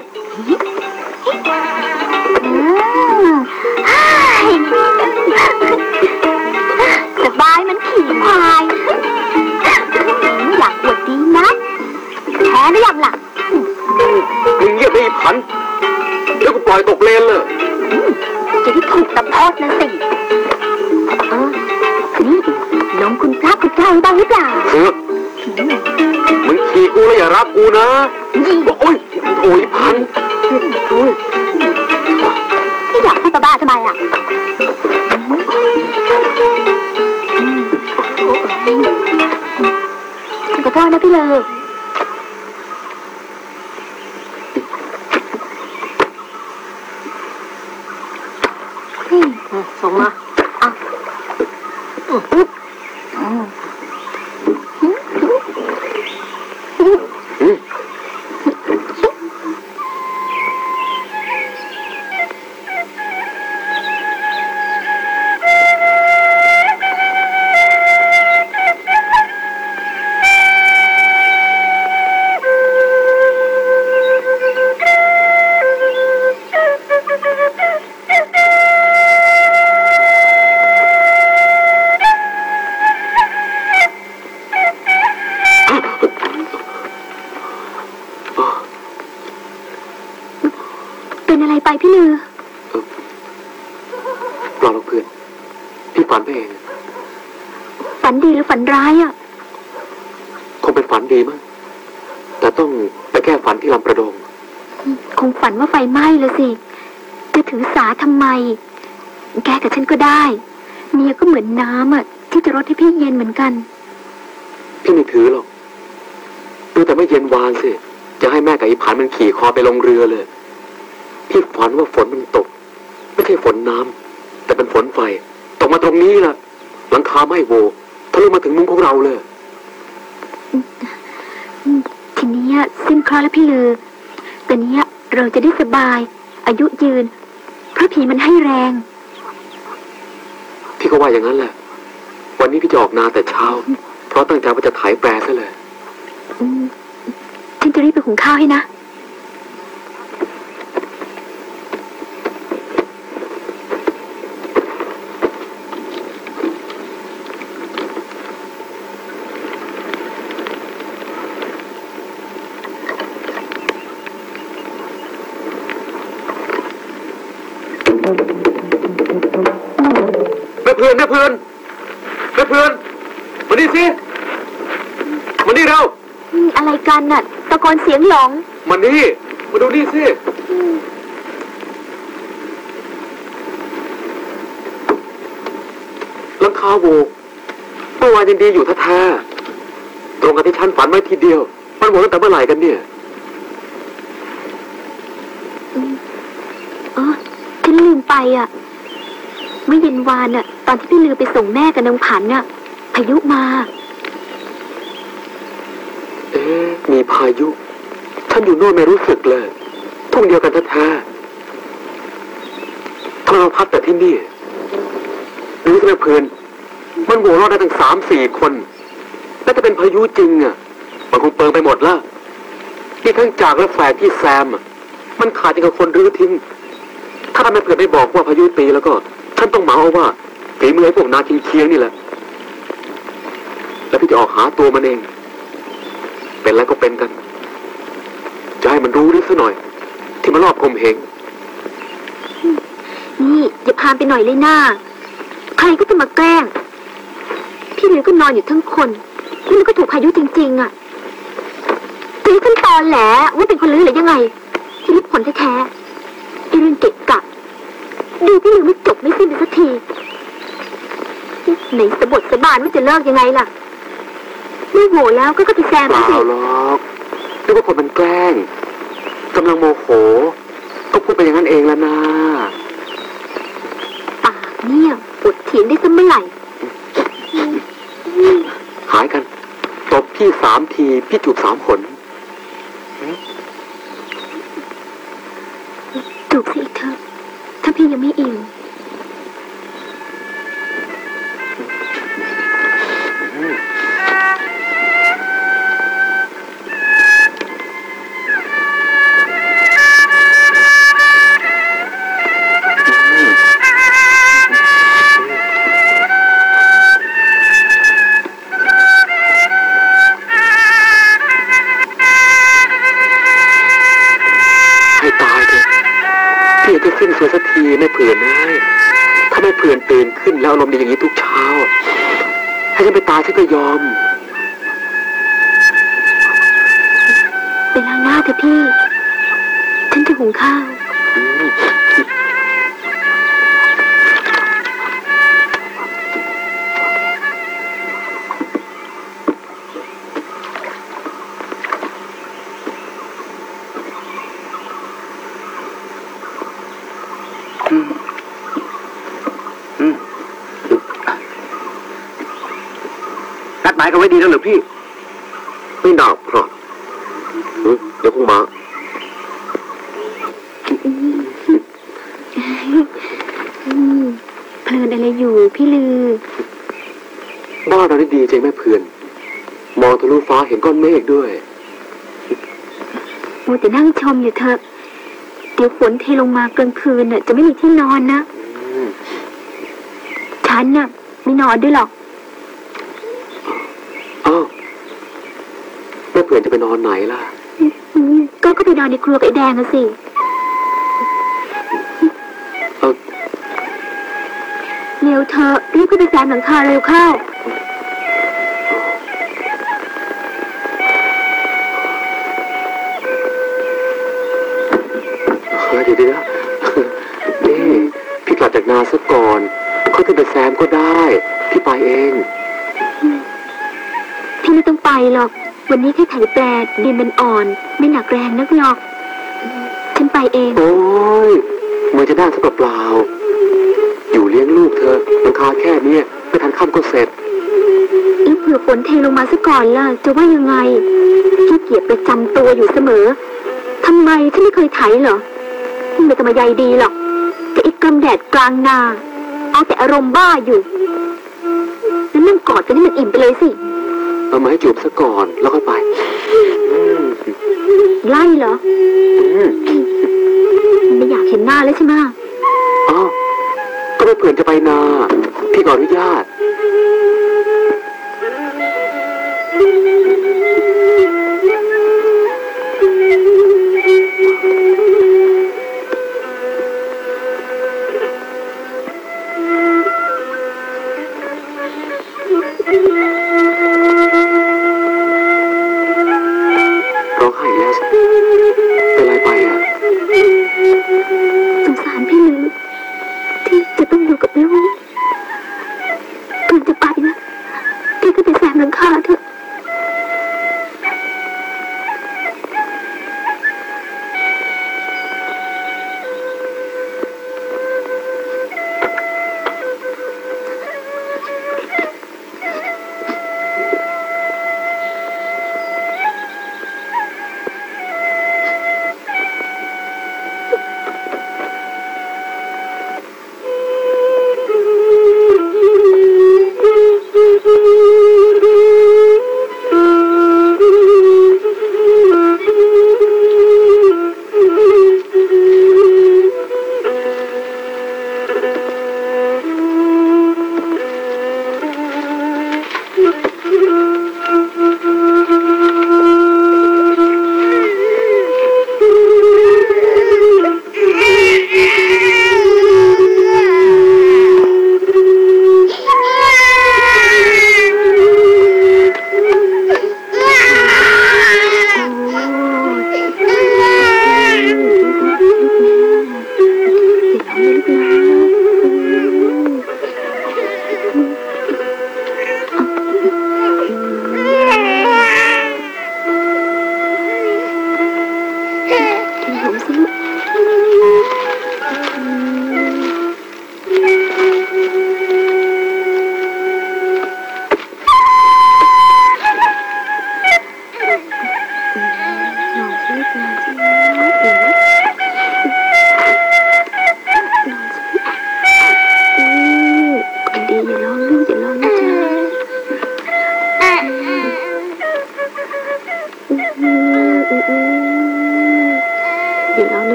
สบายมันขี่ควายอยากอวดดีนะแพ้หรือยังล่ะมึงเงียบได้พันแล้วก็ปล่อยตกเลนเลยจะได้ถูกตะโพดนะสิเออนี่น้องคุณพระคุณเจ้าบ้างหรือเปล่าเออมึงขี่กูแล้วอย่ารับกูนะโอ้ยโอ้ยพันโอ้ยนี่อยากให้บ้าทำไมอ่ะขอโทษนะพี่เลยส่งมาอ่ะไปพี่ลือเปล่าหรอกเพื่อนพี่ฝันไปเองฝันดีหรือฝันร้ายอ่ะคงเป็นฝันดีมั้งแต่ต้องไปแก้ฝันที่ลำประดงคงฝันว่าไฟไหม้เลยสิจะถือสาทำไมแกกับฉันก็ได้เมียก็เหมือนน้ำอ่ะที่จะรดให้พี่เย็นเหมือนกันพี่ไม่ถือหรอกดูแต่ไม่เย็นวานสิจะให้แม่กับอีผานมันขี่คอไปลงเรือเลยพี่ฝันว่าฝนมันตกไม่ใช่ฝนน้ำแต่เป็นฝนไฟตกมาตรงนี้ล่ะหลังคาไหม้โวทะลุมาถึงมุ้งของเราเลยทีนี้สิ้นเคราะห์แล้วพี่ลือแต่เนี้ยเราจะได้สบายอายุยืนเพราะผีมันให้แรงพี่ก็ว่าอย่างนั้นแหละวันนี้พี่จะออกนาแต่เช้าเพราะตั้งใจว่าจะถ่ายแปรซะเลยฉันจะรีบไปหุงข้าวให้นะแม่เพื่อนแม่เพื่อนแม่เพื่อนมานี่สิมานี่เราอะไรกันน่ะตะโกนเสียงหลงมานี่มาดูนี่สิหลังคาโวเมื่อวานยังดีอยู่แท้ๆตรงกับที่ฉันฝันไว้ทีเดียวมันโวตั้งแต่เมื่อไหร่กันเนี่ยอ๋อฉันลืมไปอ่ะเมื่อเย็นวานอ่ะตอนที่พี่ลือไปส่งแม่กับนางผันน่ะพายุมาเอ๊ะมีพายุท่านอยู่โน่นไม่รู้สึกเลยทุ่งเดียวกันแท้ๆทำไมมาพักแต่ที่นี่หรือจะเป็นเพื่อนมันโหวรอดได้ตั้งสามสี่คนแล้วจะเป็นพายุจริงอ่ะมันคงเปิงไปหมดแล้วนี่ทั้งจากและแฝดพี่แซมมันขาดจากคนรื้อทิ้งถ้าทำไมเพื่อนไม่บอกว่าพายุตีแล้วก็ฉันต้องเหมาเอาว่าฝีมือไอ้พวกนาคิงเคียงนี่แหละแล้วพี่จะออกหาตัวมันเองเป็นอะไรก็เป็นกันจะให้มันรู้นิดสักหน่อยที่มันรอบคมเหงนี่อย่าพานไปหน่อยเลยหน้าใครก็จะมาแกล้งพี่เหลือก็นอนอยู่ทั้งคนพี่มันก็ถูกพายุจริงๆอ่ะตีขั้นตอนแหละว่าเป็นคนลื้อหรือยังไงที่รู้ผลแท้ๆไอ้เรื่องเกะกะดูพี่เหลือไม่จบไม่สิ้นไปสักทีไหนสะบดสะบานว่าจะเลิกยังไงล่ะไม่โหแล้วก็ก็ไปแซมไปสิเปล่าหรอกนึกว่าคนมันแกล้งกำลังโมโหก็พูดไปอย่างนั้นเองแล้วนะปากเนี่ยปวดเถียงได้สักเมื่อไหร่หายกันตบพี่สามทีพี่จูบสามขนจูบสิอีกเถอะถ้าพี่ยังไม่อิ่มจะสิ้นสุดสักทีไม่เผื่อนะถ้าไม่เผื่อตื่นขึ้นแล้วอารมณ์ดีอย่างนี้ทุกเช้าให้ฉันไปตายฉันก็ยอมไปล้างหน้าเถอะพี่ฉันจะหุงข้าวนัดหมายกันไว้ดีแล้วหรือพี่ไม่น่าพลาดเดี๋ยวคงมาเพลินอะไรอยู่พี่ลือบ้านเราได้ดีใจแม่เพื่อนมองทะลุฟ้าเห็นก้อนเมฆด้วยมัวแต่นั่งชมอยู่เถอะเดี๋ยวฝนเทลงมากลางคืนน่ะจะไม่มีที่นอนนะฉันน่ะไม่นอนด้วยหรอกอ้าวแม่เพื่อนจะไปนอนไหนล่ะก็ก็ไปนอนในครัวกับไอ้แดงน่ะสิเร็วเธอรีบขึ้นไปแซมหลังคาเร็วเข้าเดี๋ยวนะนี่พี่กลับจากนาซะก่อนเขาจะไปแซมก็ได้พี่ไปเองพี่ไม่ต้องไปหรอกวันนี้แค่ไถแปลดดินมันอ่อนไม่หนักแรงนักหรอกฉันไปเองโอ้ยมือจะนั่งซะเปล่าอยู่เลี้ยงลูกเธอหลังคาแค่นี้ไม่ทันค่ำก็เสร็จแล้วเผื่อฝนเทลงมาซะก่อนล่ะจะว่ายังไงขี้เกียจประจำตัวอยู่เสมอทำไมฉันไม่เคยไถเหรอไม่ต้องมาใยดีหรอกแต่อีกกลางแดดกลางนาเอาแต่อารมณ์บ้าอยู่แล้วนั่งกอดกันให้มันอิ่มไปเลยสิเอามาให้จูบซะก่อนแล้วค่อยไปไล่เหรอไม่อยากเห็นหน้าเลยใช่ไหมอ้าวก็ไม่เผื่อจะไปนาพี่ขออนุญาต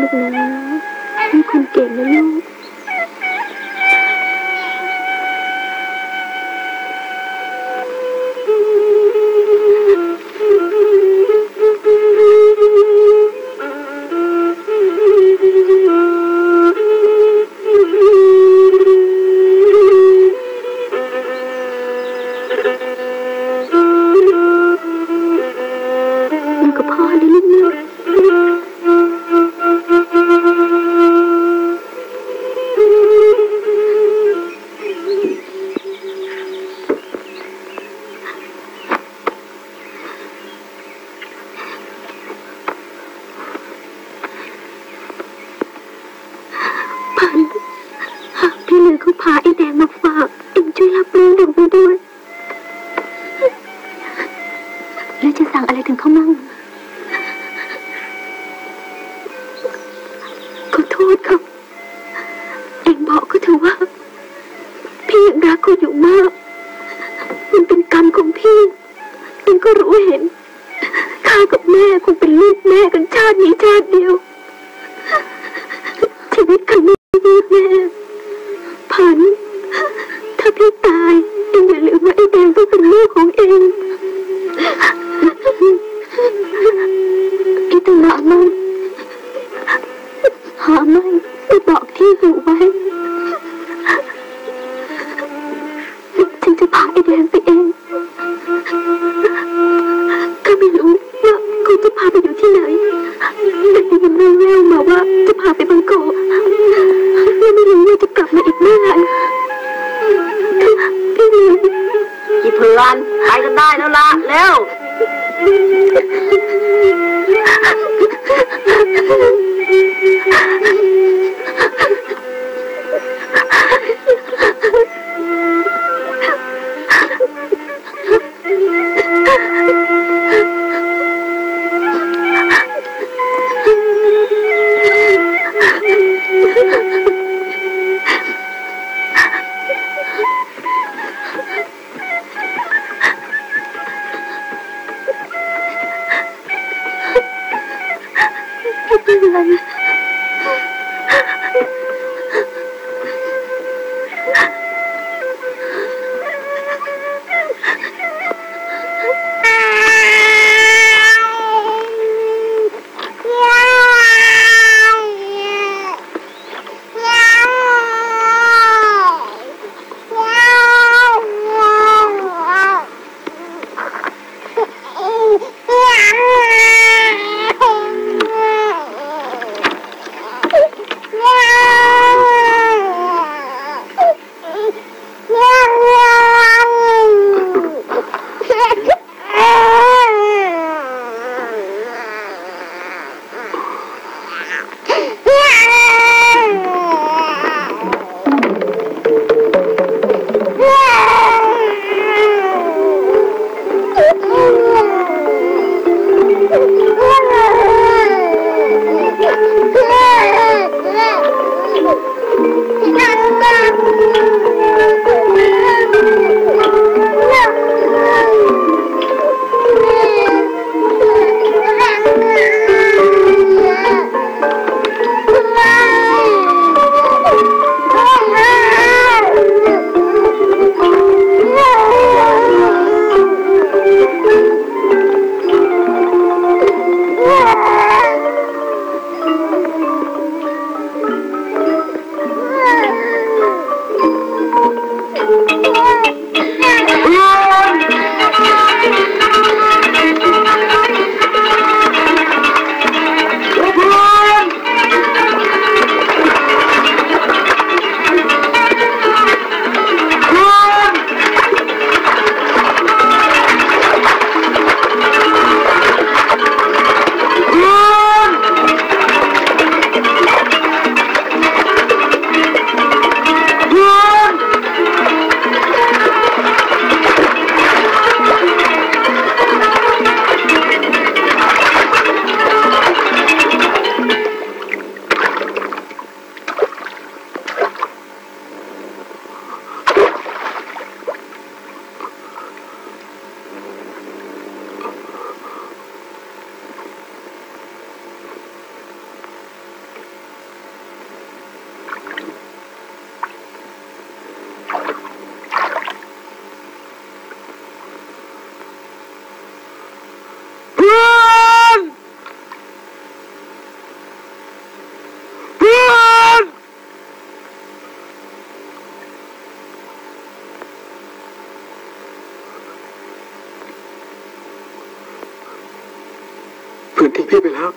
ลูกนะมีคนเก่งนะลูก Yeah. พี่ไปแล้ว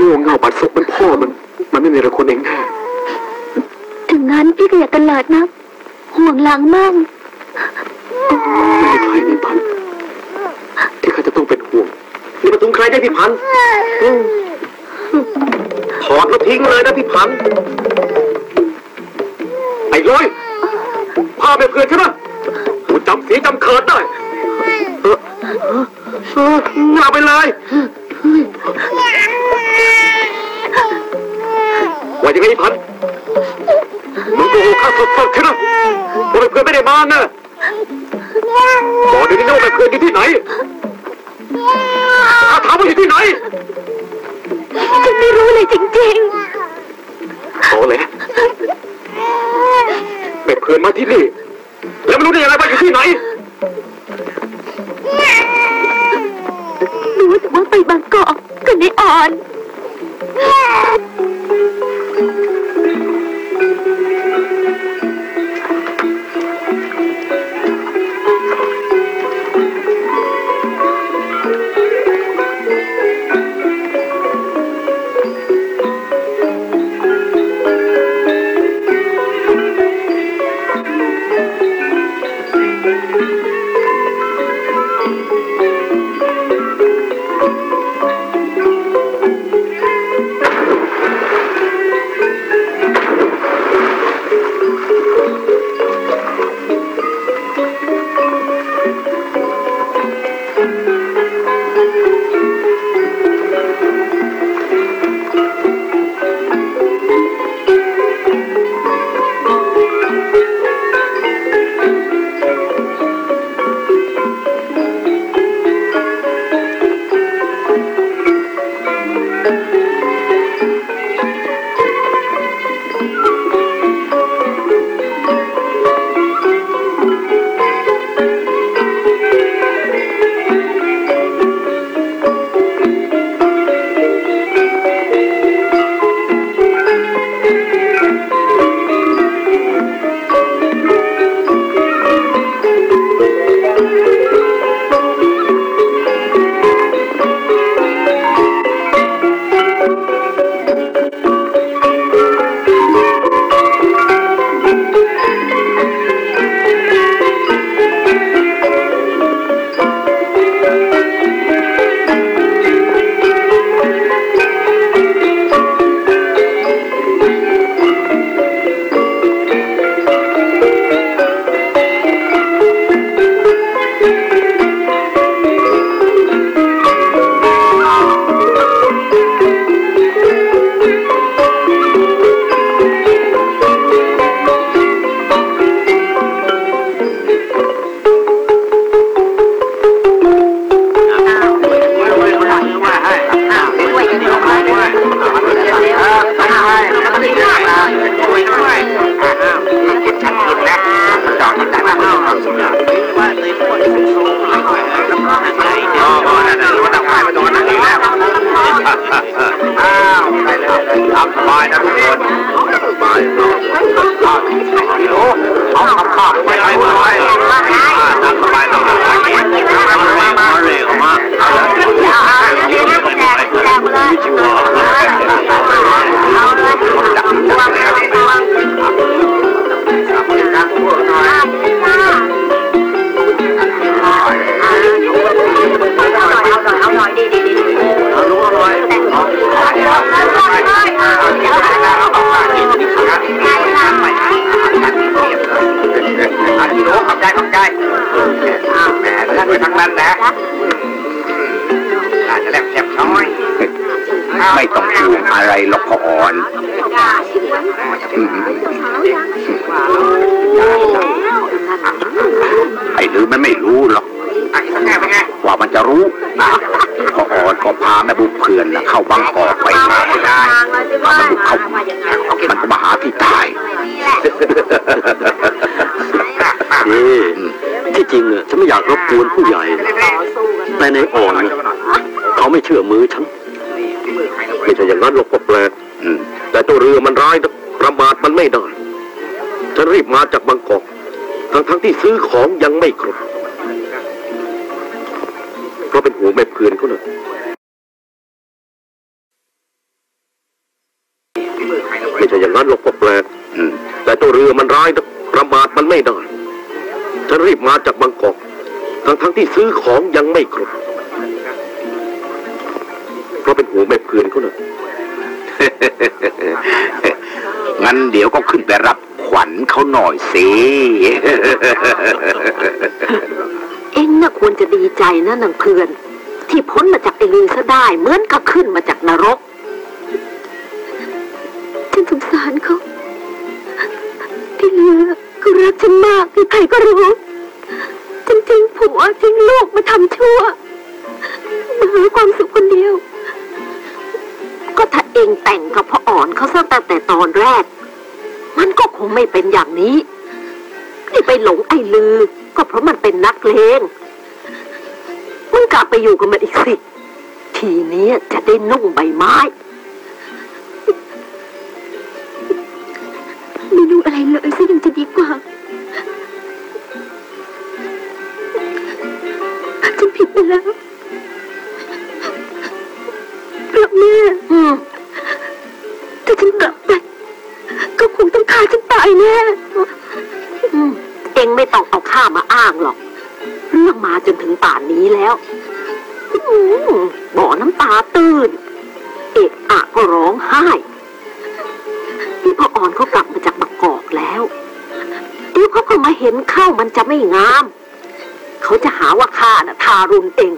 ง่เง่าปัดซบมันพ่อมันมันไม่มีอะไรคนเองแน่ถึงงั้นพี่ก็อย่าตะเลิดนะห่วงหลังมั่งไม่มีใครพี่พันที่ข้าจะต้องเป็นห่วงนี่มาถึงใครได้พี่พันถอดแล้วทิ้งเลยนะพี่พันไอ้ร้อยพาไปเพื่อนใช่ไหมกูจำสีจำเขินได้เออเออเอาไปเลยว่ายังไงพันมึงโกหกข้าสดๆใช่ไหมว่าเพื่อนไม่ได้มานะบอกเดี๋ยวนี้นะว่าเพื่อนอยู่ที่ไหนข้าถามว่าอยู่ที่ไหนฉันไม่รู้เลยจริงๆโอ้เลยแม่เพื่อนมาที่นี่แล้วไม่รู้ได้ยังไงว่าอยู่ที่ไหนรู้แต่ว่าไปบางกอกกับนายอ่อนไม่ต้องห่วงอะไรหรอกพ่ออ่อนไอ้ลือมันไม่รู้หรอกว่ามันจะรู้พ่ออ่อนก็พาแม่บุญเพื่อนเข้าบางกอกไปมาไม่ได้มันบุกเข้ามันก็มาหาที่ตายที่จริงอ่ะฉันไม่อยากรบกวนผู้ใหญ่แต่ในอ่อนเขาไม่เชื่อมือฉันไม่ใช่อย่างนั้นหรอกก็แปลกแต่ตัวเรือมันร้ายประมาทมันไม่ได้ฉันรีบมาจากบางกอกทั้งทั้งที่ซื้อของยังไม่ครบเพราะเป็นห่วงแม่เพื่อนเขาน่ะไม่ใช่อย่างนั้นหรอกก็แปลกแต่ตัวเรือมันร้ายนะประมาทมันไม่ได้ฉันรีบมาจากบางกอกทั้งทั้งที่ซื้อของยังไม่ครบเพราะเป็นห่วงแม่เพื่อนเขาน่ะงั้นเดี๋ยวก็ขึ้นไปรับขวัญเขาหน่อยสิเอ็งน่ะควรจะดีใจนะนางเพื่อนที่พ้นมาจากไอ้ลือซะได้เหมือนกับขึ้นมาจากนรกฉันสงสารเขาพี่เลือเขารักฉันมากใครก็รู้ฉันทิ้งผัวทิ้งลูกมาทำชั่วมาหาความสุขคนเดียวก็ถ้าเองแต่งกับพ่ออ่อนเขาซะตั้งแต่ตอนแรกมันก็คงไม่เป็นอย่างนี้ที่ไปหลงไอ้ลือก็เพราะมันเป็นนักเลงมึงกลับไปอยู่กับมันอีกสิทีนี้จะได้นุ่งใบไม้ไม่รู้อะไรเลยซะยังจะดีกว่าฉันผิดไปแล้วกลับแม่ถ้าฉันกลับไปก็คงต้องฆ่าฉันตายแน่เองไม่ต้องเอาข้ามาอ้างหรอกเรื่องมาจนถึงป่านนี้แล้วบ่อน้ำตาตื้นเอะอะก็ร้องไห้ที่พ่ออ่อนเขากลับมาจากบางกอกแล้วเดี๋ยวเขาก็มาเห็นเข้ามันจะไม่งามเขาจะหาว่าข้าน่ะทารุณเอง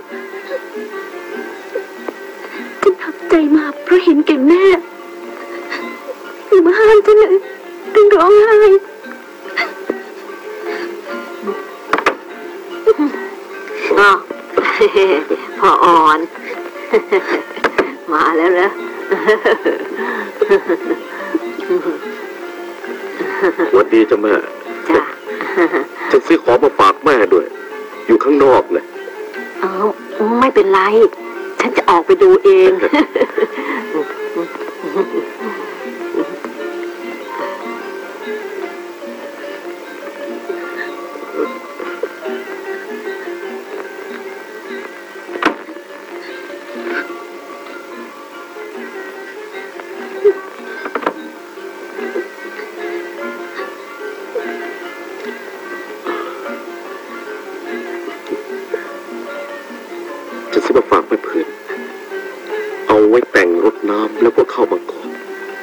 ฉันทับใจมากเพราะเห็นแก่แม่อย่ามาห้ามฉันเลยต้องร้องไห้อ๋อพ่ออ่อนมาแล้วเหรอสวัสดีจ้ะแม่จ้ะฉันซื้อของมาฝากแม่ด้วยอยู่ข้างนอกเลยเอ้าไม่เป็นไรฉันจะออกไปดูเองมาฝากแม่เพื่อนเอาไว้แต่งรถน้ำแล้วก็เข้าบางกอก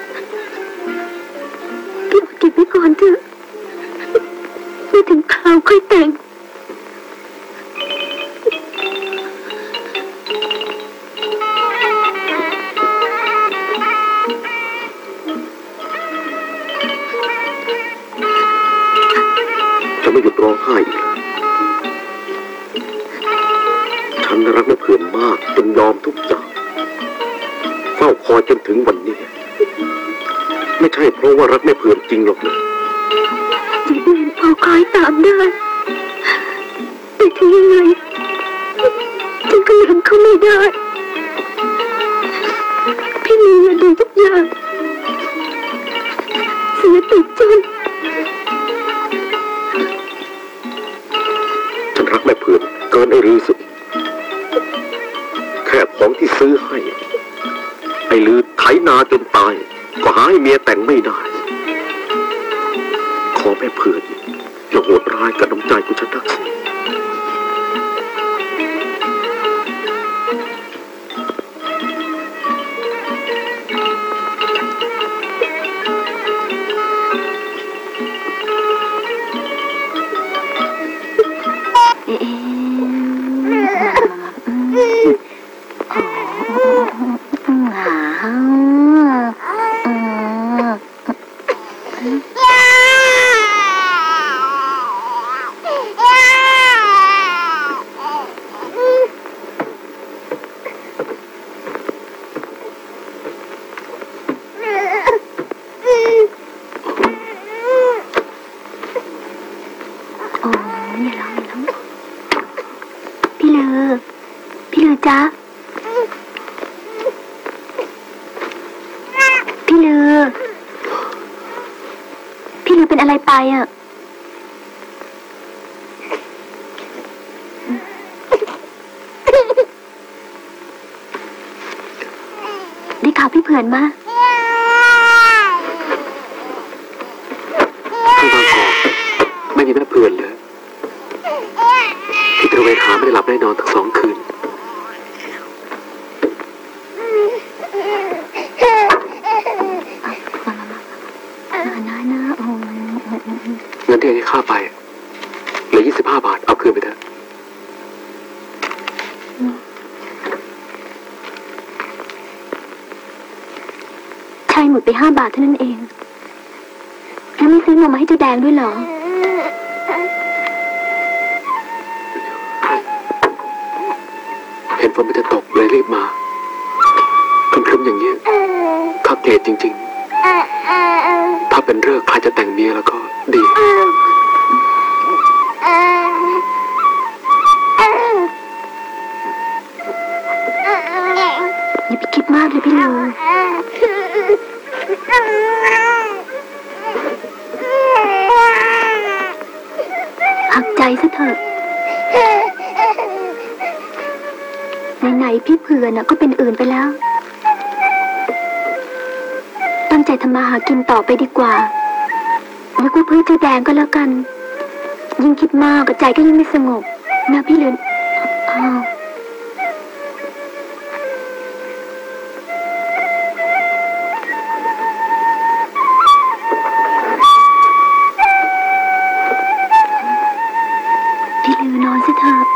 เก็บไว้ก่อนเถอะไม่ถึงคราวค่อยแต่งจะไม่หยุดร้องไห้อีกฉันรักแม่เพื่อนมากจนยอมทุกอย่างเฝ้าคอยจนถึงวันนี้ไม่ใช่เพราะว่ารักแม่เพื่อนจริงหรอกนะจะเดินเฝ้าคอยตามได้แต่ถึงยังไงฉันก็ลืมเขาไม่ได้พี่มีอย่าดูทุกอย่างเสียติดจนฉันรักแม่เพื่อนเกินไอ้รือสุดแค่ของที่ซื้อให้ไอ้ลือไถนาจนตายก็หาให้เมียแต่งไม่ได้ขอแม่เพื่อนอย่าโหดร้ายกับน้ำใจกูฉันนักสิจ๊ะพี่ลือพี่ลือเป็นอะไรไปอ่ะได้ข่าวพี่เผื่อนมาได้หลับได้นอนทั้งสองคืนเงินที่ให้ค่าไปเหลือยี่สิบห้าบาทเอาคืนไปเถอะใช่หมดไปห้าบาทเท่านั้นเองแล้วไม่ซื้อนมมาให้เจ้าแดงด้วยเหรอเห็นฝนมันจะตกเลยรีบมาครึ้มๆอย่างนี้ข้าเกลียดจริงๆถ้าเป็นเรื่องใครจะแต่งเมียแล้วก็ดีอย่าไปคิดมากเลยพี่ลูหักใจซะเถอะไหนๆพี่เผื่อน่ะก็เป็นอื่นไปแล้วตั้งใจทำมาหากินต่อไปดีกว่านึกว่าเพื่อเจ้าแดงก็แล้วกันยิ่งคิดมากใจก็ยิ่งไม่สงบนะพี่เลือนอ้าวพี่เลือนอนซะเถอะ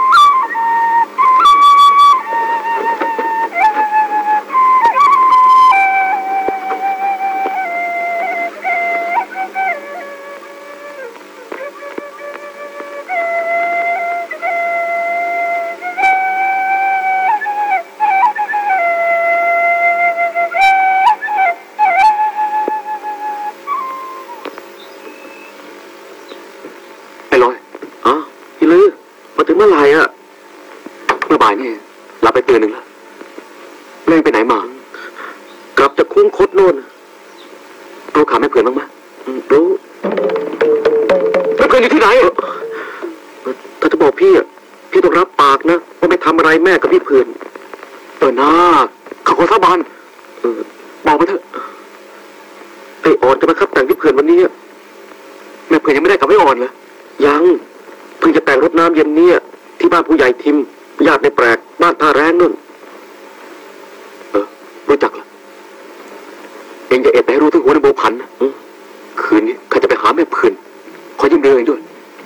เมื่อไหร่อะเมื่อบ่ายนี่หลับไปตื่นหนึ่งแล้วเล่นไปไหนมากลับจากคุ้งคดโน่นรู้ข่าวแม่เพื่อนบ้างไหมรู้แม่เพื่อนอยู่ที่ไหนถ้าจะบอกพี่อะพี่ต้องรับปากนะว่าไม่ทำอะไรแม่กับพี่เพื่อนเออนะเขาขอสาบานเออบอกมาเถอะไอ้อ่อนจะมาคับแต่งพี่เพื่อนวันนี้แม่เพื่อนยังไม่ได้กับไอ้อ่อนเลยยังเพิ่งจะแต่งรถน้ำเย็นเนี่ยที่บ้านผู้ใหญ่ทิมญาติในแปลกบ้านท่าแรงนู่นเออรู้จักละเองจะเอ็ดไปให้รู้ถึงหัวในโบพันนะคืนนี้ข้าจะไปหาแม่เพื่อนขอยืมเรือเองด้วย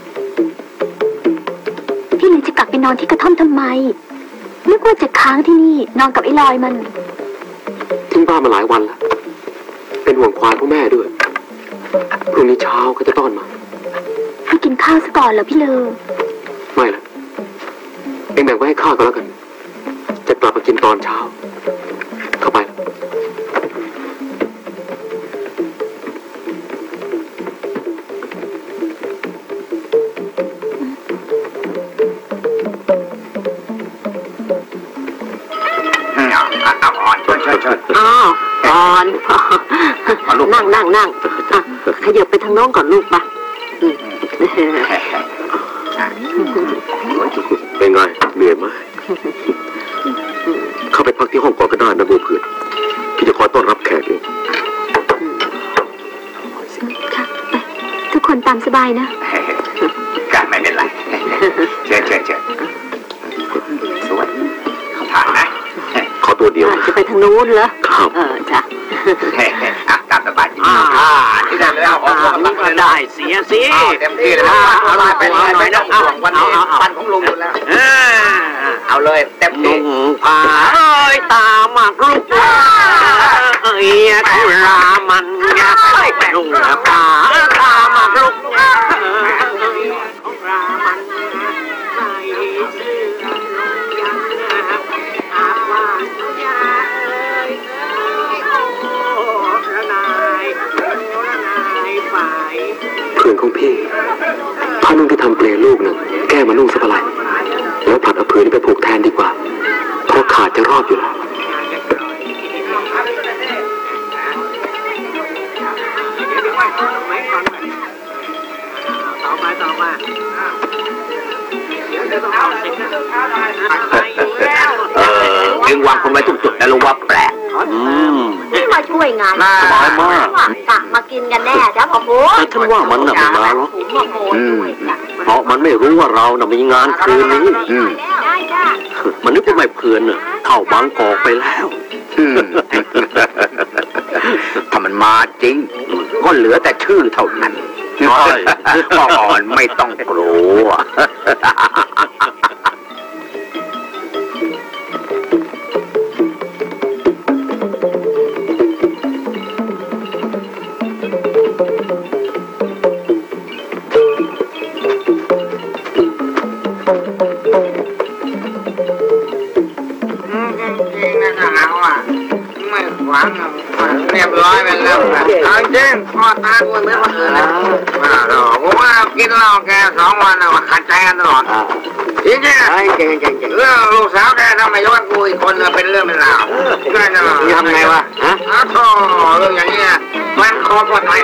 พี่เลยจะกลับไปนอนที่กระท่อมทำไมนึกว่าจะค้างที่นี่นอนกับไอ้ลอยมันทิ้งบ้านมาหลายวันแล้วเป็นห่วงควายพ่อแม่ด้วยพรุ่งนี้เช้าก็จะต้อนมาให้กินข้าวซะก่อนเหรอพี่เลอไม่ละเองแบ่งไว้ให้ข้าก็แล้วกันจะกลับมากินตอนเช้าเข้าไปเอาอ่อนเชิญเชิญเชิญอ้าวอ่อนนั่งนั่งนั่งขยับไปทางน้องก่อนลูกปะเป็นไงเหนื่อยไหมเข้าไปพักที่ห้องก่อนก็ได้นะบัวเพื่อนพี่จะคอยต้อนรับแขกเองค่ะไปทุกคนตามสบายนะการไม่เป็นไรเชิญเชิญเชิญสวัสดีเขาผ่านนะขอตัวเดียวจะไปทางนู้นเหรอครับเออจ้ะตามสบายอ่าที่นั่นแล้วของลุงก็ได้เสียสิเต็มที่เลยเอาไปเลยไปนะวันนี้วันของลุงอยู่แล้วเอาเลยเต็มที่ผาเอ้ยตาหมักลุกเอ้ยทุรามันลุงผาตาหมักลุกทุรามันใส่เสื้อลงยันอาบว่าทุยาเอ้ยเพื่อนของพี่ผ้านุ่งที่ทำเปลลูกน่ะแก้มานุ่งสักอะไรแล้วผลัดเอาผืนไปผูกแทนดีกว่าเพราะขาดจะรอบอยู่แล้วต่อมาต่อมาเออยึงวางคนไว้ทุกจุดแล้วรู้ว่าแปลกนี่มาช่วยงานสบายมากกะมากินกันแน่จ้าพ่อโหฉันว่ามันน่ะไม่มาหรอกอืมเพราะมันไม่รู้ว่าเราน่ะมีงานคืนนี้มันนึกว่าไม่เพื่อนน่ะเข้าบางกอกไปแล้วถ้ามันมาจริงก็เหลือแต่ชื่อเท่านั้นพ่ออ่อนไม่ต้องกลัวเรียบร้อยไปแล้วเอาจริงพ่อตากูเหมือนคนอื่นนะผมว่ากินเหล้าแกสองวันน่ะขัดใจกันตลอดจริงๆเรื่องลูกสาวแกทำไมยกกูอีกคนเป็นเรื่องเป็นราวได้ตลอดทำไงวะฮะอ้าวโธ่เรื่องอย่างนี้มันคอปวดไหม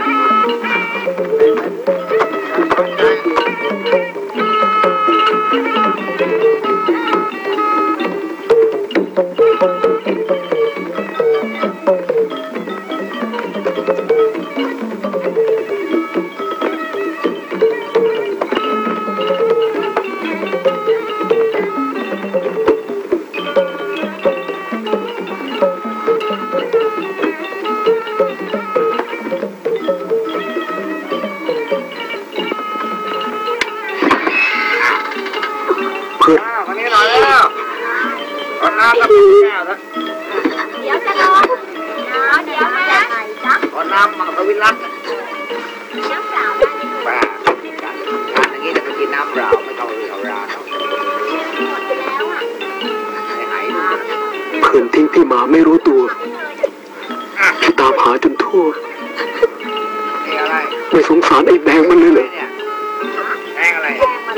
ไม่รู้ตัวพี่ตามหาจนทั่วไม่สงสารไอ้แดงมันเลยเหรอแดงอะไร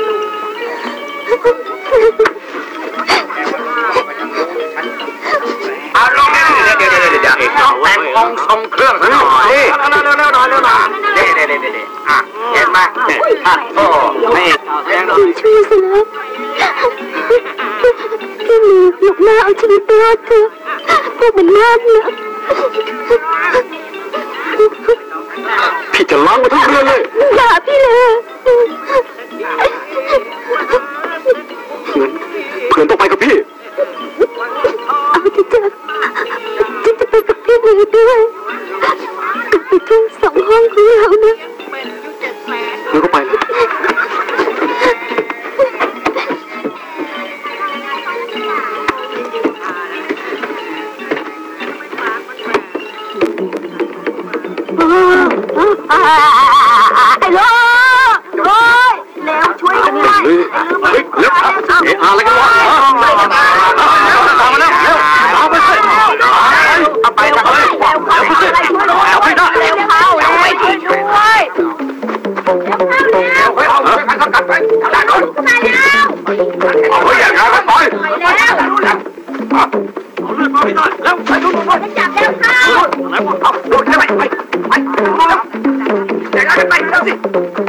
เอาลงเดี๋ยวเดี๋ยวเดี๋ยวเดี๋ยวแต่งองค์ทรงเครื่องซะหน่อยเร็วเร็วเร็วเร็วเร็วเร็วเดี๋ยวเดี๋ยวเดี๋ยวเดี๋ยวอ่ะเห็นไหมโอ้ไม่แดงเลยช่วยสินะพี่หนูหลบหน้าเอาชีวิตรอดเถอะพวกมันน่าเนอะพี่จะล้างมาทั้งเรือเลยอย่าพี่เลยงั้นเพื่อนต้องไปกับพี่เอาจะเจอฉันจะไปกับพี่เลยด้วยกลับไปทุ่งสองห้องของเรานะแล้วก็ไปเลยไอ้โลโอ้ยแล้วช่วยกันหน่อยเฮ้ยเร็วเอ๊ะอะไรกันวะตามมาแล้วเร็วเอาไปสิเอาไปเอาไปเอาไปสิเอาไปได้เร็วเข้าเร็วไปช่วยด้วยเฮ้ยเอาไปกันกันไปทางโน้นมาแล้วเฮ้ยอย่างไรกันไปแล้วเอาเลือดมาให้หน่อยแล้วไปดูดูดูจับแล้วเข้าไหนวะเอาดูแค่ไหนไปไปดูแล้วอย่างไรกันไปแล้วสิ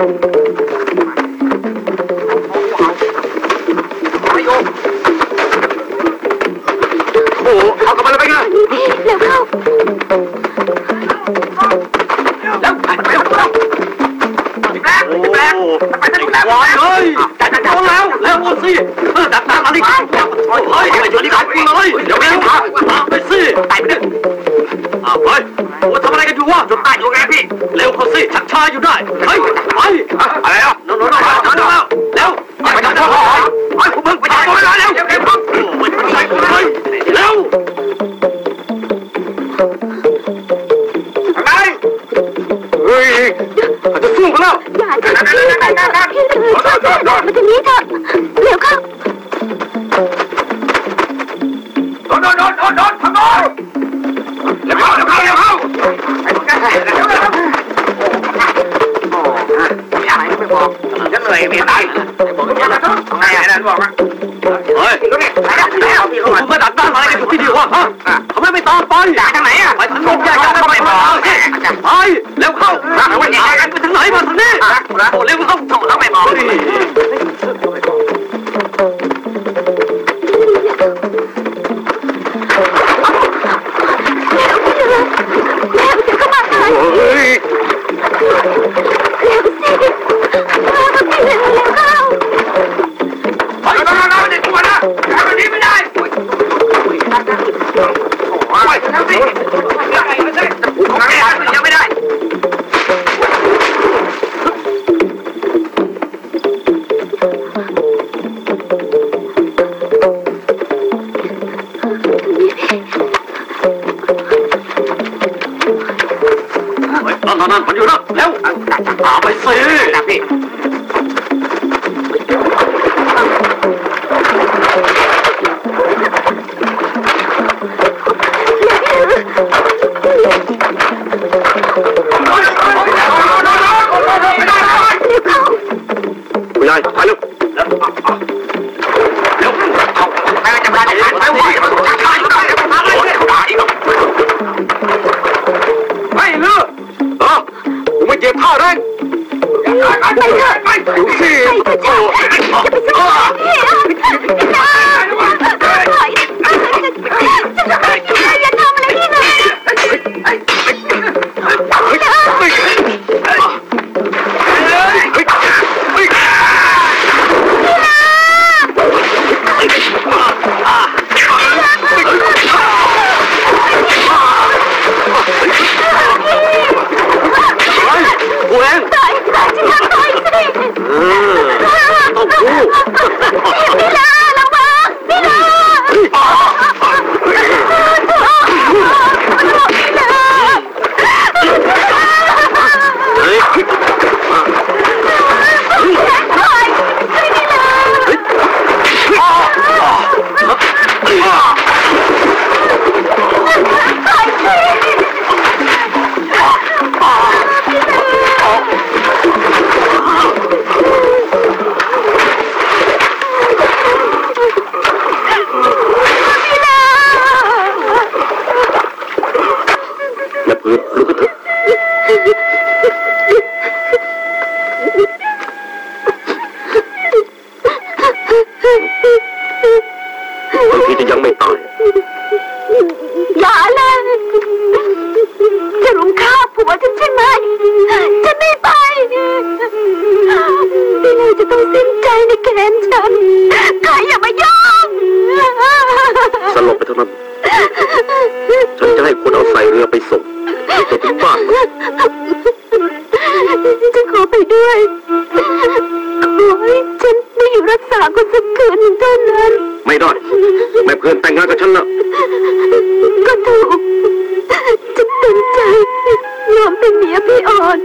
โอ้เอากลับมาเลยไปกันเร็วเข้าแล้วไปไปแล้วแรงแรงไปจะดูแลวายเลยจัดจัดแล้วแล้วสิดักตามมาดิเฮ้ยอย่าหยุดขัดกูเลยเดี๋ยวเร็วตามไปสิไปไปดิอ้าวเฮ้ยว่าทำอะไรกันอยู่วะจนตายอยู่ไงพี่เร็วเขาสิชักช้าอยู่ได้เฮ้ยไปอะไรอ่ะโน่นโน่นโน่นโน่นเร็วไปจับตัวเฮ้ยคุณมึงไปจับตัวเลยเร็วเร็วเร็วไม่เป็นไรเลยเร็วอะไรเฮ้ยจะสู้กันแล้วอย่าจับพี่เลยพี่เลยช่วยแม่มาตรงนี้เถอะเร็วเข้าโดนโดนโดนโดนโดนทำโดนเร็วเข้าเร็วเข้าเร็วเข้าไอ้พวกแกเร็วเร็วเร็วโอ้ยอะไรไม่บอกจะเหนื่อยไม่ได้บอกกันยังไงไอ้นั่นบอกว่าเฮ้ยพี่นี่ไปแล้วแล้วพี่คุณมาดักด้านอะไรกันอยู่ที่เดียววะฮะทำไมไม่ตามไปจากทางไหนอ่ะไปทางโน้นแยกกันไปบอกสิไปเร็วเข้าไปแยกกันไปทางไหนมาทางนี้โอ้เร็วเข้าต้องไม่บอกแล้วจะเข้ามาเลยเร็วสิเร็วนั่นนั่นมันอยู่นะแล้วตามไปสิพี่คุณยายไปเร็วเร็วเอาไปจะมาได้ไปไหวไม่เลือกเออผมไม่เจ็บท่าแรงไปเถอะดูสิโอ้อย่าทำอะไรพี่นะกูเองตายตายฉันตายสิต้องกูพี่ลาระวังพี่ลาเฮ้ยอย่าเพิ่งลุกขึ้นเถอะบางทีจะยังไม่ตายอย่าเลยจะรุมฆ่าผัวฉันใช่ไหมฉันไม่ไปพี่เลยจะต้องสิ้นใจในแขนฉันใครอย่ามาย่องสลบไปเท่านั้นฉันจะให้คนเอาใส่เรือไปส่งจนถึงบ้านจะขอไปด้วยขอให้ฉันได้อยู่รักษาคนสักคืนหนึ่งเท่านั้นไม่ได้แม่เพื่อนแต่งงานกับฉันแล้วก็ถูกฉันเต็มใจยอมเป็นเมียพี่อ่อน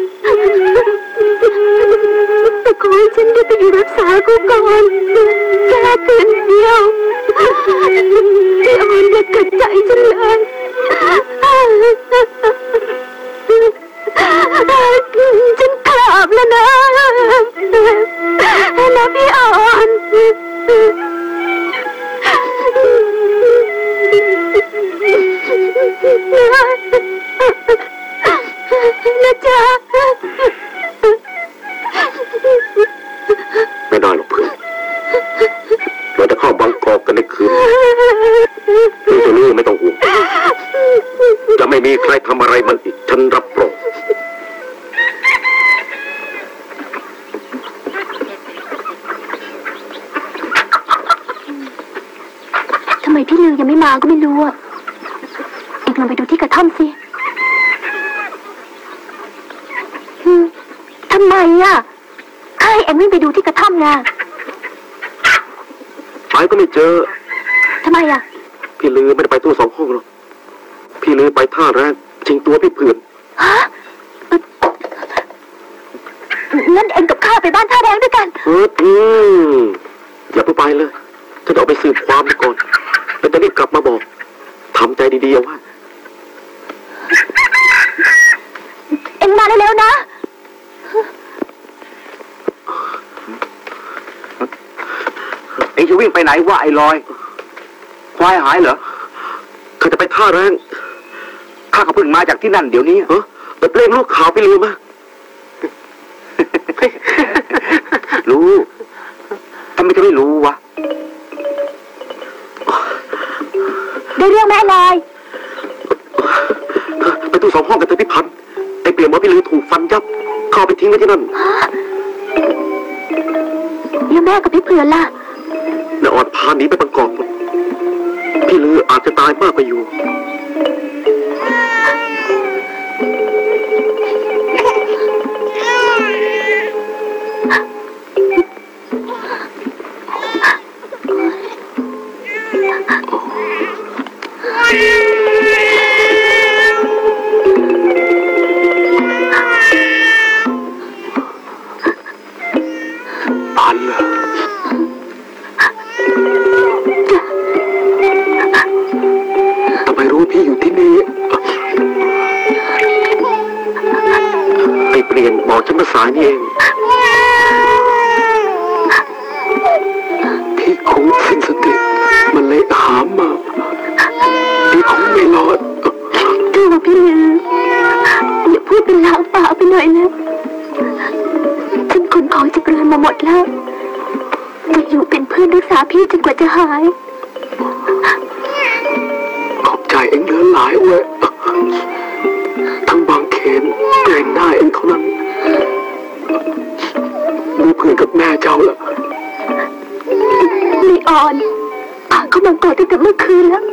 แต่ขอให้ฉันได้ไปอยู่รักษากูก่อนแค่คืนเดียวพี่อ่อนอย่ากัดใจฉันเลยฉันกราบแล้วนะนะพี่อ่อนนะจ๊ะไม่ได้หรอกเพื่อนเราจะเข้าบางกอกกันในคืนดูตัวนี้ไม่ต้องห่วงจะไม่มีใครทำอะไรมันอีกฉันรับรองทำไมพี่ลือยังไม่มาก็ไม่รู้อ่ะเอ็งลองไปดูที่กระท่อมสิทำไมอ่ะใครเอ็งไม่ไปดูที่กระท่อมนะไปก็ไม่เจอทำไมอ่ะพี่ลือไม่ได้ไปตู้สองห้องหรอกพี่ลือไปท่าแรกชิงตัวพี่เพื่อนฮะงั้นเอ็งกับข้าไปบ้านท่าแดงด้วยกันเอออืมอย่าไปเลยฉันเอาไปสืบความก่อนแล้วจะรีบกลับมาบอกทำใจดีๆเอาว่าเอ็งมาเร็วๆนะเอ็งจะวิ่งไปไหนวะไอ้ลอยควายหายเหรอเขาจะไปท่าแรงข้าก็เพิ่งมาจากที่นั่นเดี๋ยวนี้เออแบบเล่นลูกข่าวไปลืมมารู้ทำไมจะไม่รู้วะได้เรื่องแม่ลอยไปตู้สองห้องกันเถอะพี่พันไอ้เปลี่ยนว่าพี่ลือถูกฟันยับเข้าไปทิ้งไว้ที่นั่นแล้วแม่กับพี่เพื่อนล่ะแล้วอ่อนพาหนีไปบางกอกหมดพี่ลืออาจจะตายมากไปอยู่เปลี่ยนบอกฉันมาสายนี่เองพี่คงสิ้นสติมันเลยหามมาพี่คงไม่รอดดูว่าพี่ลืออย่าพูดเป็นล้างเปล่าไปหน่อยนะฉันขนของจากเรือนมาหมดแล้วจะอยู่เป็นเพื่อนรักษาพี่จนกว่าจะหายขอบใจเองเหลือหลายเว้ยทั้งบางเขนเกรงหน้าเองเท่านั้นมีเพื่อนกับแม่เจ้าล่ะลีออนป่าเขามากอดตั้งแต่เมื่อคืนแล้ว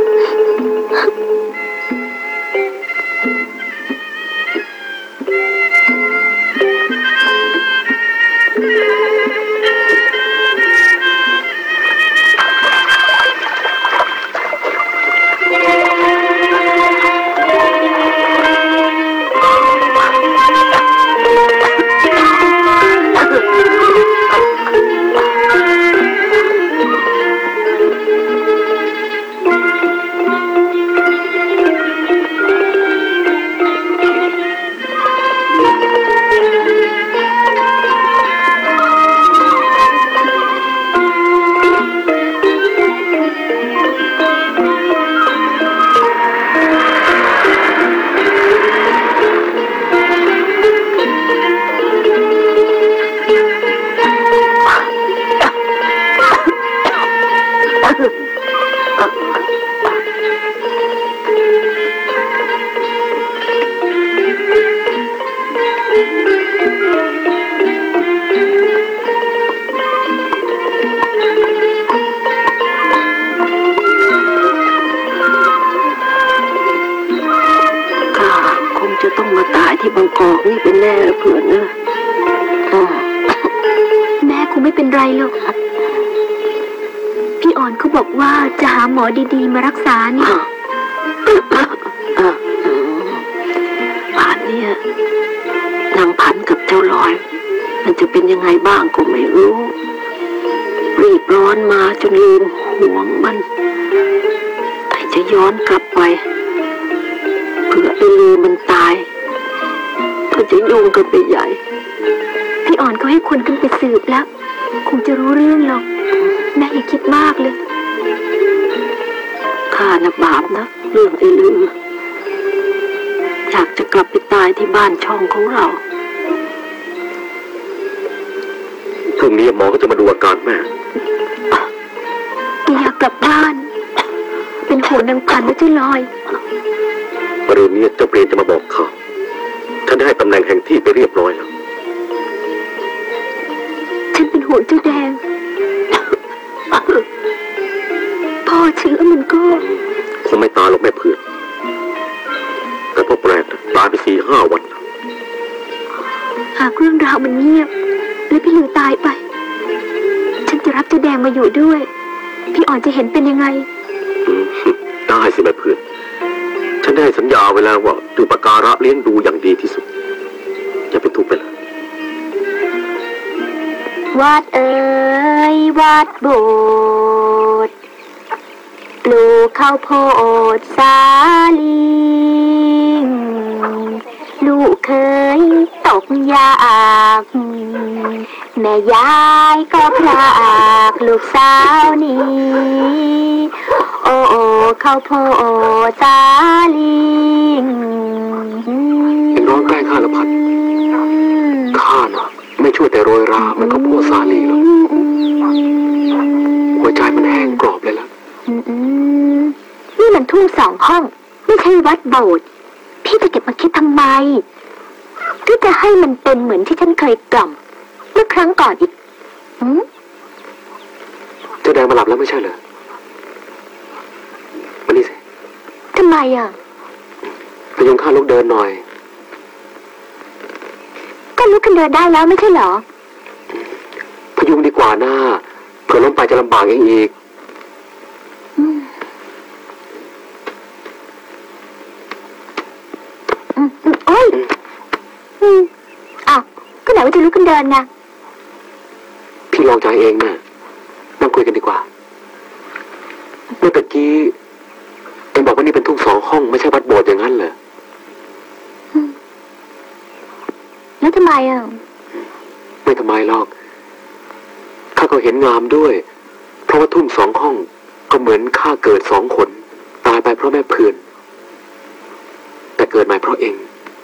ที่บางกอกนี่เป็นแน่เผื่อนะแม่คงไม่เป็นไรหรอกพี่อ่อนเขาบอกว่าจะหาหมอดีๆมารักษานี่ป่านเนี่ยนางพันกับเจ้าลอยมันจะเป็นยังไงบ้างก็ไม่รู้รีบร้อนมาจนลืมห่วงมันไอ้จะย้อนกลับไปเผื่อไอ้ลืมมันตายก็จะยุ่งกันไปใหญ่พี่อ่อนเขาให้คนขึ้นไปสืบแล้วคงจะรู้เรื่องหรอกแม่อย่าคิดมากเลยข้าน่ะบาปนะเรื่องไอ้ลืออยากจะกลับไปตายที่บ้านช่องของเราพรุ่งนี้หมอก็จะมาดูอาการแม่อยากกลับบ้านเป็นห่วงนางพันและเจ้าลอยประเดี๋ยวนี้เจ้าเปลี่ยนจะมาบอกข่าวท่านได้ให้ตำแหน่งแห่งที่ไปเรียบร้อยแล้วฉันเป็นห่วงเจ้าแดงพ่อเชื้อมันก็คงไม่ตายหรอกแม่เพื่อนแต่พ่อแปลกตายไปสี่ห้าวันหากเรื่องราวมันเงียบและพี่ลือตายไปฉันจะรับเจ้าแดงมาอยู่ด้วยพี่อ่อนจะเห็นเป็นยังไงได้สิแม่เพื่อนฉันได้สัญญาไว้แล้วว่าจะอุปการะเลี้ยงดูอย่างดีที่สุดอย่าเป็นทุกข์ไปเลยวัดเอ๋ยวัดโบสถ์ปลูกข้าวโพดสาลีลูกเคยตกยากแม่ยายก็พรากลูกสาวนี้โอ้โอ้ข้าวโพดสาลีเป็นร้องใกล้ข้าละพัดข้าน่ะไม่ช่วยแต่โรยรามันก็โพดสาลีหรอกหัวใจมันแห้งกรอบเลยล่ะนี่มันทุ่งสองห้องไม่ใช่วัดโบสถ์พี่จะเก็บมาคิดทำไมก็จะให้มันเป็นเหมือนที่ฉันเคยกล่อมเมื่อครั้งก่อนอีกเจ้าแดงมาหลับแล้วไม่ใช่เหรอมานี่สิทำไมอ่ะพยุงข้าลุกเดินหน่อยก็ลุกขึ้นเดินได้แล้วไม่ใช่เหรอพยุงดีกว่าหน้าเผื่อล้มไปจะลำบากเองอีกโอ้ยอ้าวก็ไหนว่าจะลุกขึ้นเดินไงพี่ลองใจเองนะนั่งคุยกันดีกว่าเมื่อตะกี้เอ็งบอกว่านี่เป็นทุ่งสองห้องไม่ใช่วัดโบสถ์อย่างนั้นเหรอแล้วทำไมอ่ะไม่ทำไมหรอกข้าก็เห็นงามด้วยเพราะว่าทุ่งสองห้องก็เหมือนข้าเกิดสองคนตายไปเพราะแม่เพื่อนแต่เกิดใหม่เพราะเอง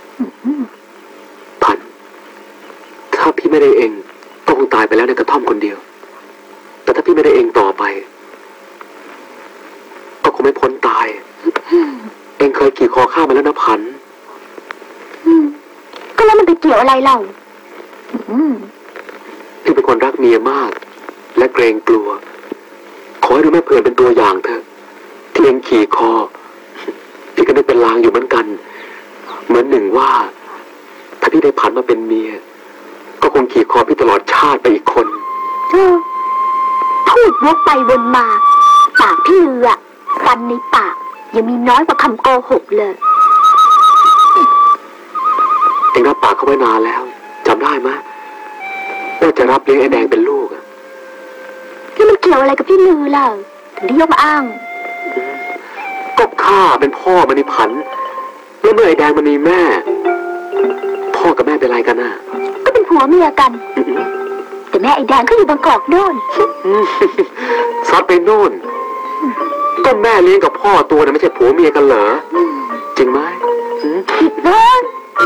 พันถ้าพี่ไม่ได้เองก็คงตายไปแล้วในกระท่อมคนเดียวแต่ถ้าพี่ไม่ได้เองต่อไปก็คงไม่พ้นตายเองเคยขี่คอข้ามาแล้วนะพันก็แล้วมันไปเกี่ยวอะไรเล่าพี่เป็นคนรักเมียมากและเกรงกลัวขอให้ดูแม่เพื่อนเป็นตัวอย่างเถอะที่เองขี่คอพี่ก็นึกเป็นลางอยู่เหมือนกันเหมือนหนึ่งว่าถ้าพี่ได้ผันมาเป็นเมียก็คงขี่คอพี่ตลอดชาติไปอีกคนเธอพูดวกไปวนมาปากพี่เลือฟันในปากยังมีน้อยกว่าคำโกหกเลยเองรับปากเขาไว้นานแล้วจำได้ไหมว่าจะรับเลี้ยงไอ้แดงเป็นลูกอ่ะแล้วมันเกี่ยวอะไรกับพี่ลือล่ะถึงได้ยกมาอ้างก็ข้าเป็นพ่อมันในผันแล้วเมื่อไอ้แดงมันมีแม่พ่อกับแม่เป็นไรกันน่ะก็เป็นผัวเมียกันแต่แม่ไอ้แดงก็อยู่บางกอกโน่นซัดไปโน่นก็แม่เลี้ยงกับพ่อตัวน่ะไม่ใช่ผัวเมียกันเหรอจริงไหมเออ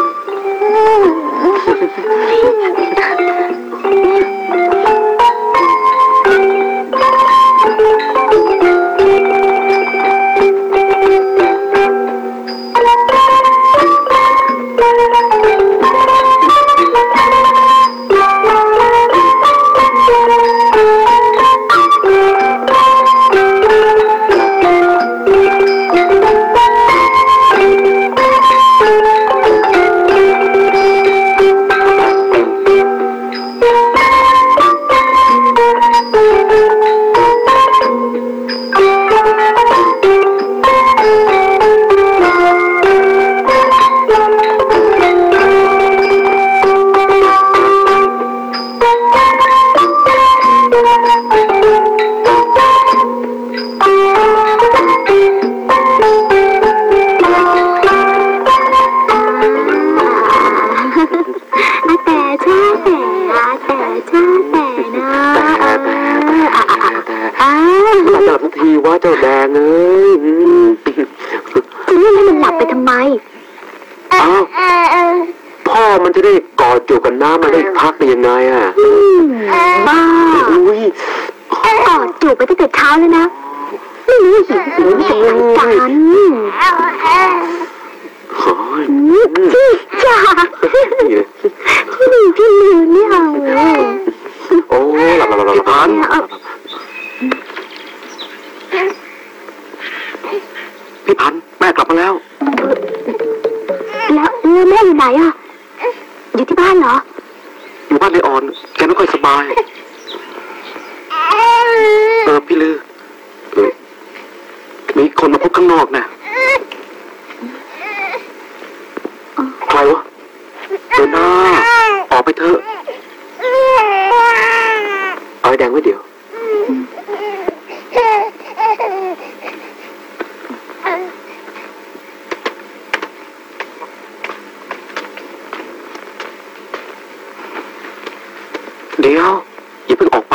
เดี๋ยวอย่าเพิ่งออกไป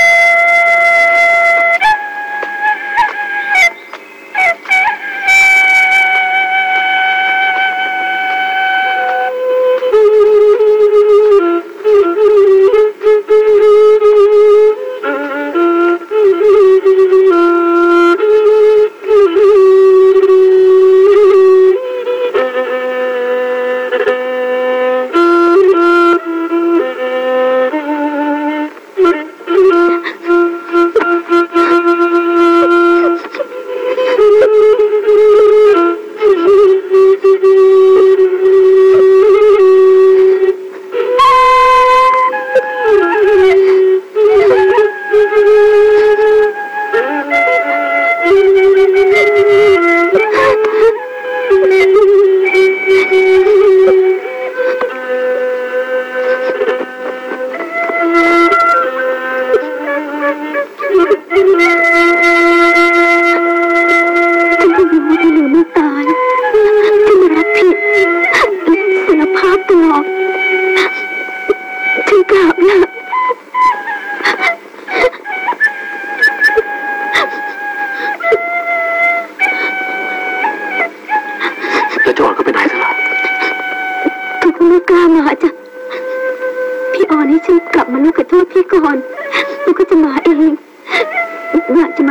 เ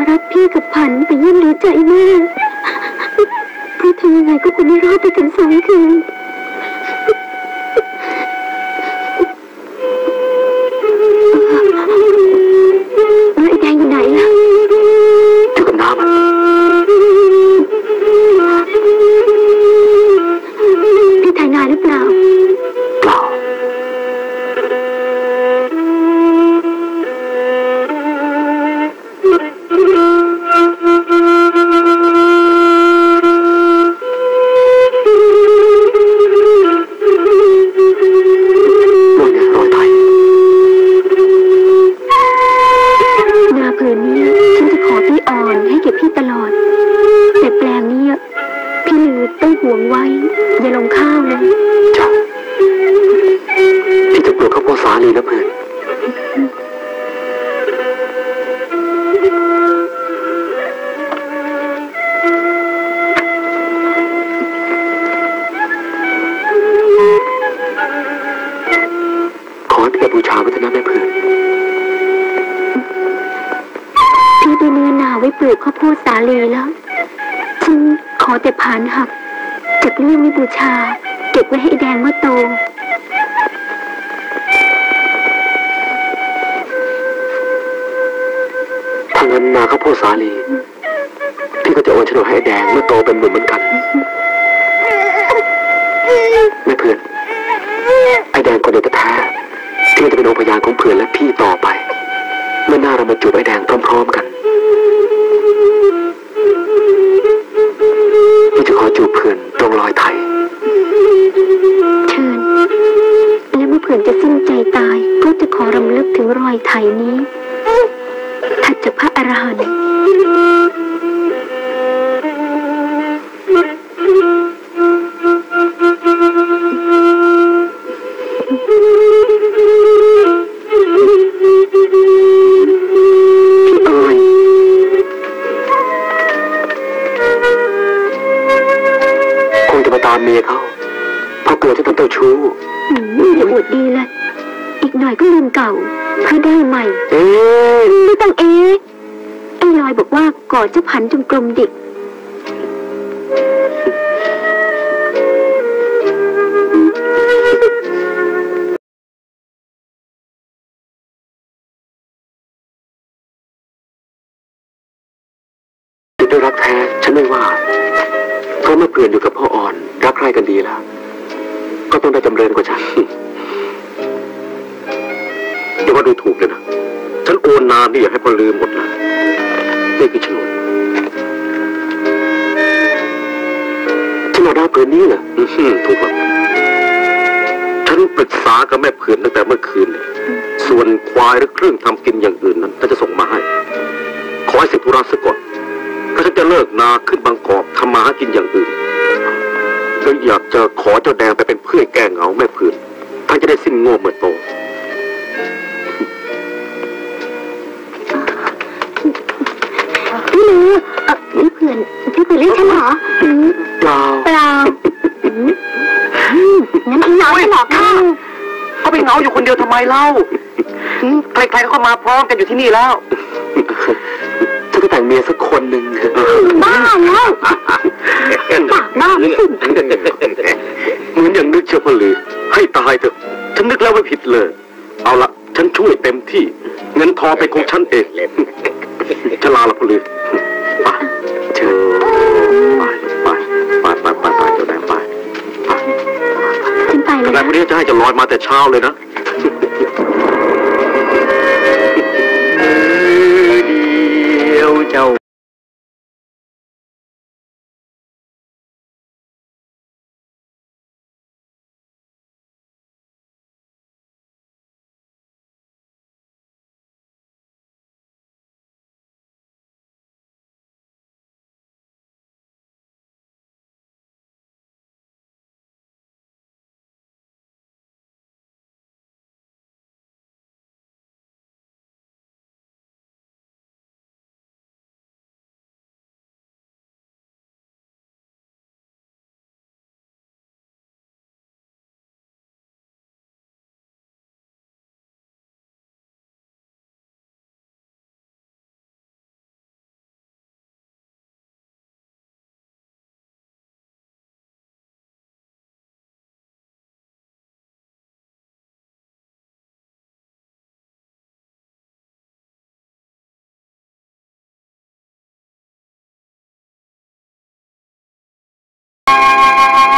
รับพี่กับผันไปเยี่ยมดูใจแม่เพราะทำยังไงก็คงไม่รอดไปถึงสองคืนแล้วไอ้แดงอยู่ไหนล่ะอยู่กับน้ำมันพี่ถ่ายงานหรือเปล่าเปล่าห่วงไว้อย่าลงข้าวนะจ้ะที่จะปลูกข้าวโพดสาลีนะเพื่อนขอให้พี่บูชาไว้เถอะนะแม่เพื่อนพี่ดูเนื้อหนาไว้ปลูกข้าวโพดสาลีแล้วฉันขอแต่ผ่านหักจากเรื่องวิบูชาเก็บไว้ให้แดงเมื่อโตถ้าเงินนาข้าวโพดสาลีพี่ก็จะโอนโฉนดให้แดงเมื่อโตเป็นหนุ่มเหมือนกันแม่เพื่อนไอ้แดงคนเดียวแท้ที่จะเป็นองค์พยานของเพื่อนและพี่ต่อไปเมื่อหน้าเรามาจูบไอ้แดงพร้อมๆกันพี่จะขอจูบเพื่อนตรงรอยไทยเชิญและเมื่อเพื่อนจะสิ้นใจตายก็จะขอรำลึกถึงรอยไทยนี้ถัดจากพระอรหันต์ตามเมียเขาเพราะกลัวจะทำเจ้าชู้อย่าอวดดีเลยอีกหน่อยก็ลืมเก่าเพื่อได้ใหม่เอ๊ะไม่ต้องเอ๊ะไอ้ลอยบอกว่าก่อเจ้าพันจงกลมดิกด้วยรักแท้ฉันไม่ว่าเพราะเมื่อเพื่อนอยู่กับพ่ออ่อนรักใคร่กันดีแล้วก็ต้องได้จำเริญกว่าฉันอย่าว่าดูถูกเลยนะฉันโอนนานนี่อยากให้พ่อลืมหมดเลยนี่คือโฉนดฉันเอาได้เพื่อนนี้เหรอถูกแล้วฉันปรึกษากับแม่เพื่อนตั้งแต่เมื่อคืนส่วนควายหรือเครื่องทำกินอย่างอื่นนั้นฉันจะส่งมาให้ขอให้เสร็จธุระซะก่อนถ้าฉันจะเลิกนาขึ้นบางกอกทำมาหากินอย่างอื่นก็อยากจะขอเจ้าแดงไปเป็นเพื่อนแก้เหงาแม่เพื่อนท่านจะได้สิ้นโง่เมื่อโตพี่ลือพี่เพื่อนพี่เพื่อนเรียกฉันเหรอเปล่าเปล่างั้นเหงาไม่หรอกค่ะเขาไปเหงาอยู่คนเดียวทำไมเล่าใครๆก็มาพร้อมกันอยู่ที่นี่แล้วจะไปแต่งเมียสักคนหนึ่งบ้าแล้วปากบ้าไม่สิเหมือนอย่างนึกเชื่อพ่อลือให้ตายเถอะฉันนึกแล้วไม่ผิดเลยเอาละฉันช่วยเต็มที่เงินทองเป็นของฉันเองฉลาละพ่อลือไปเชิญไปไปไปไปไปไปเจ้าแดงไปฉันไปเลยแต่วันนี้จะให้จะลอยมาแต่เช้าเลยนะเจ้า Thank you.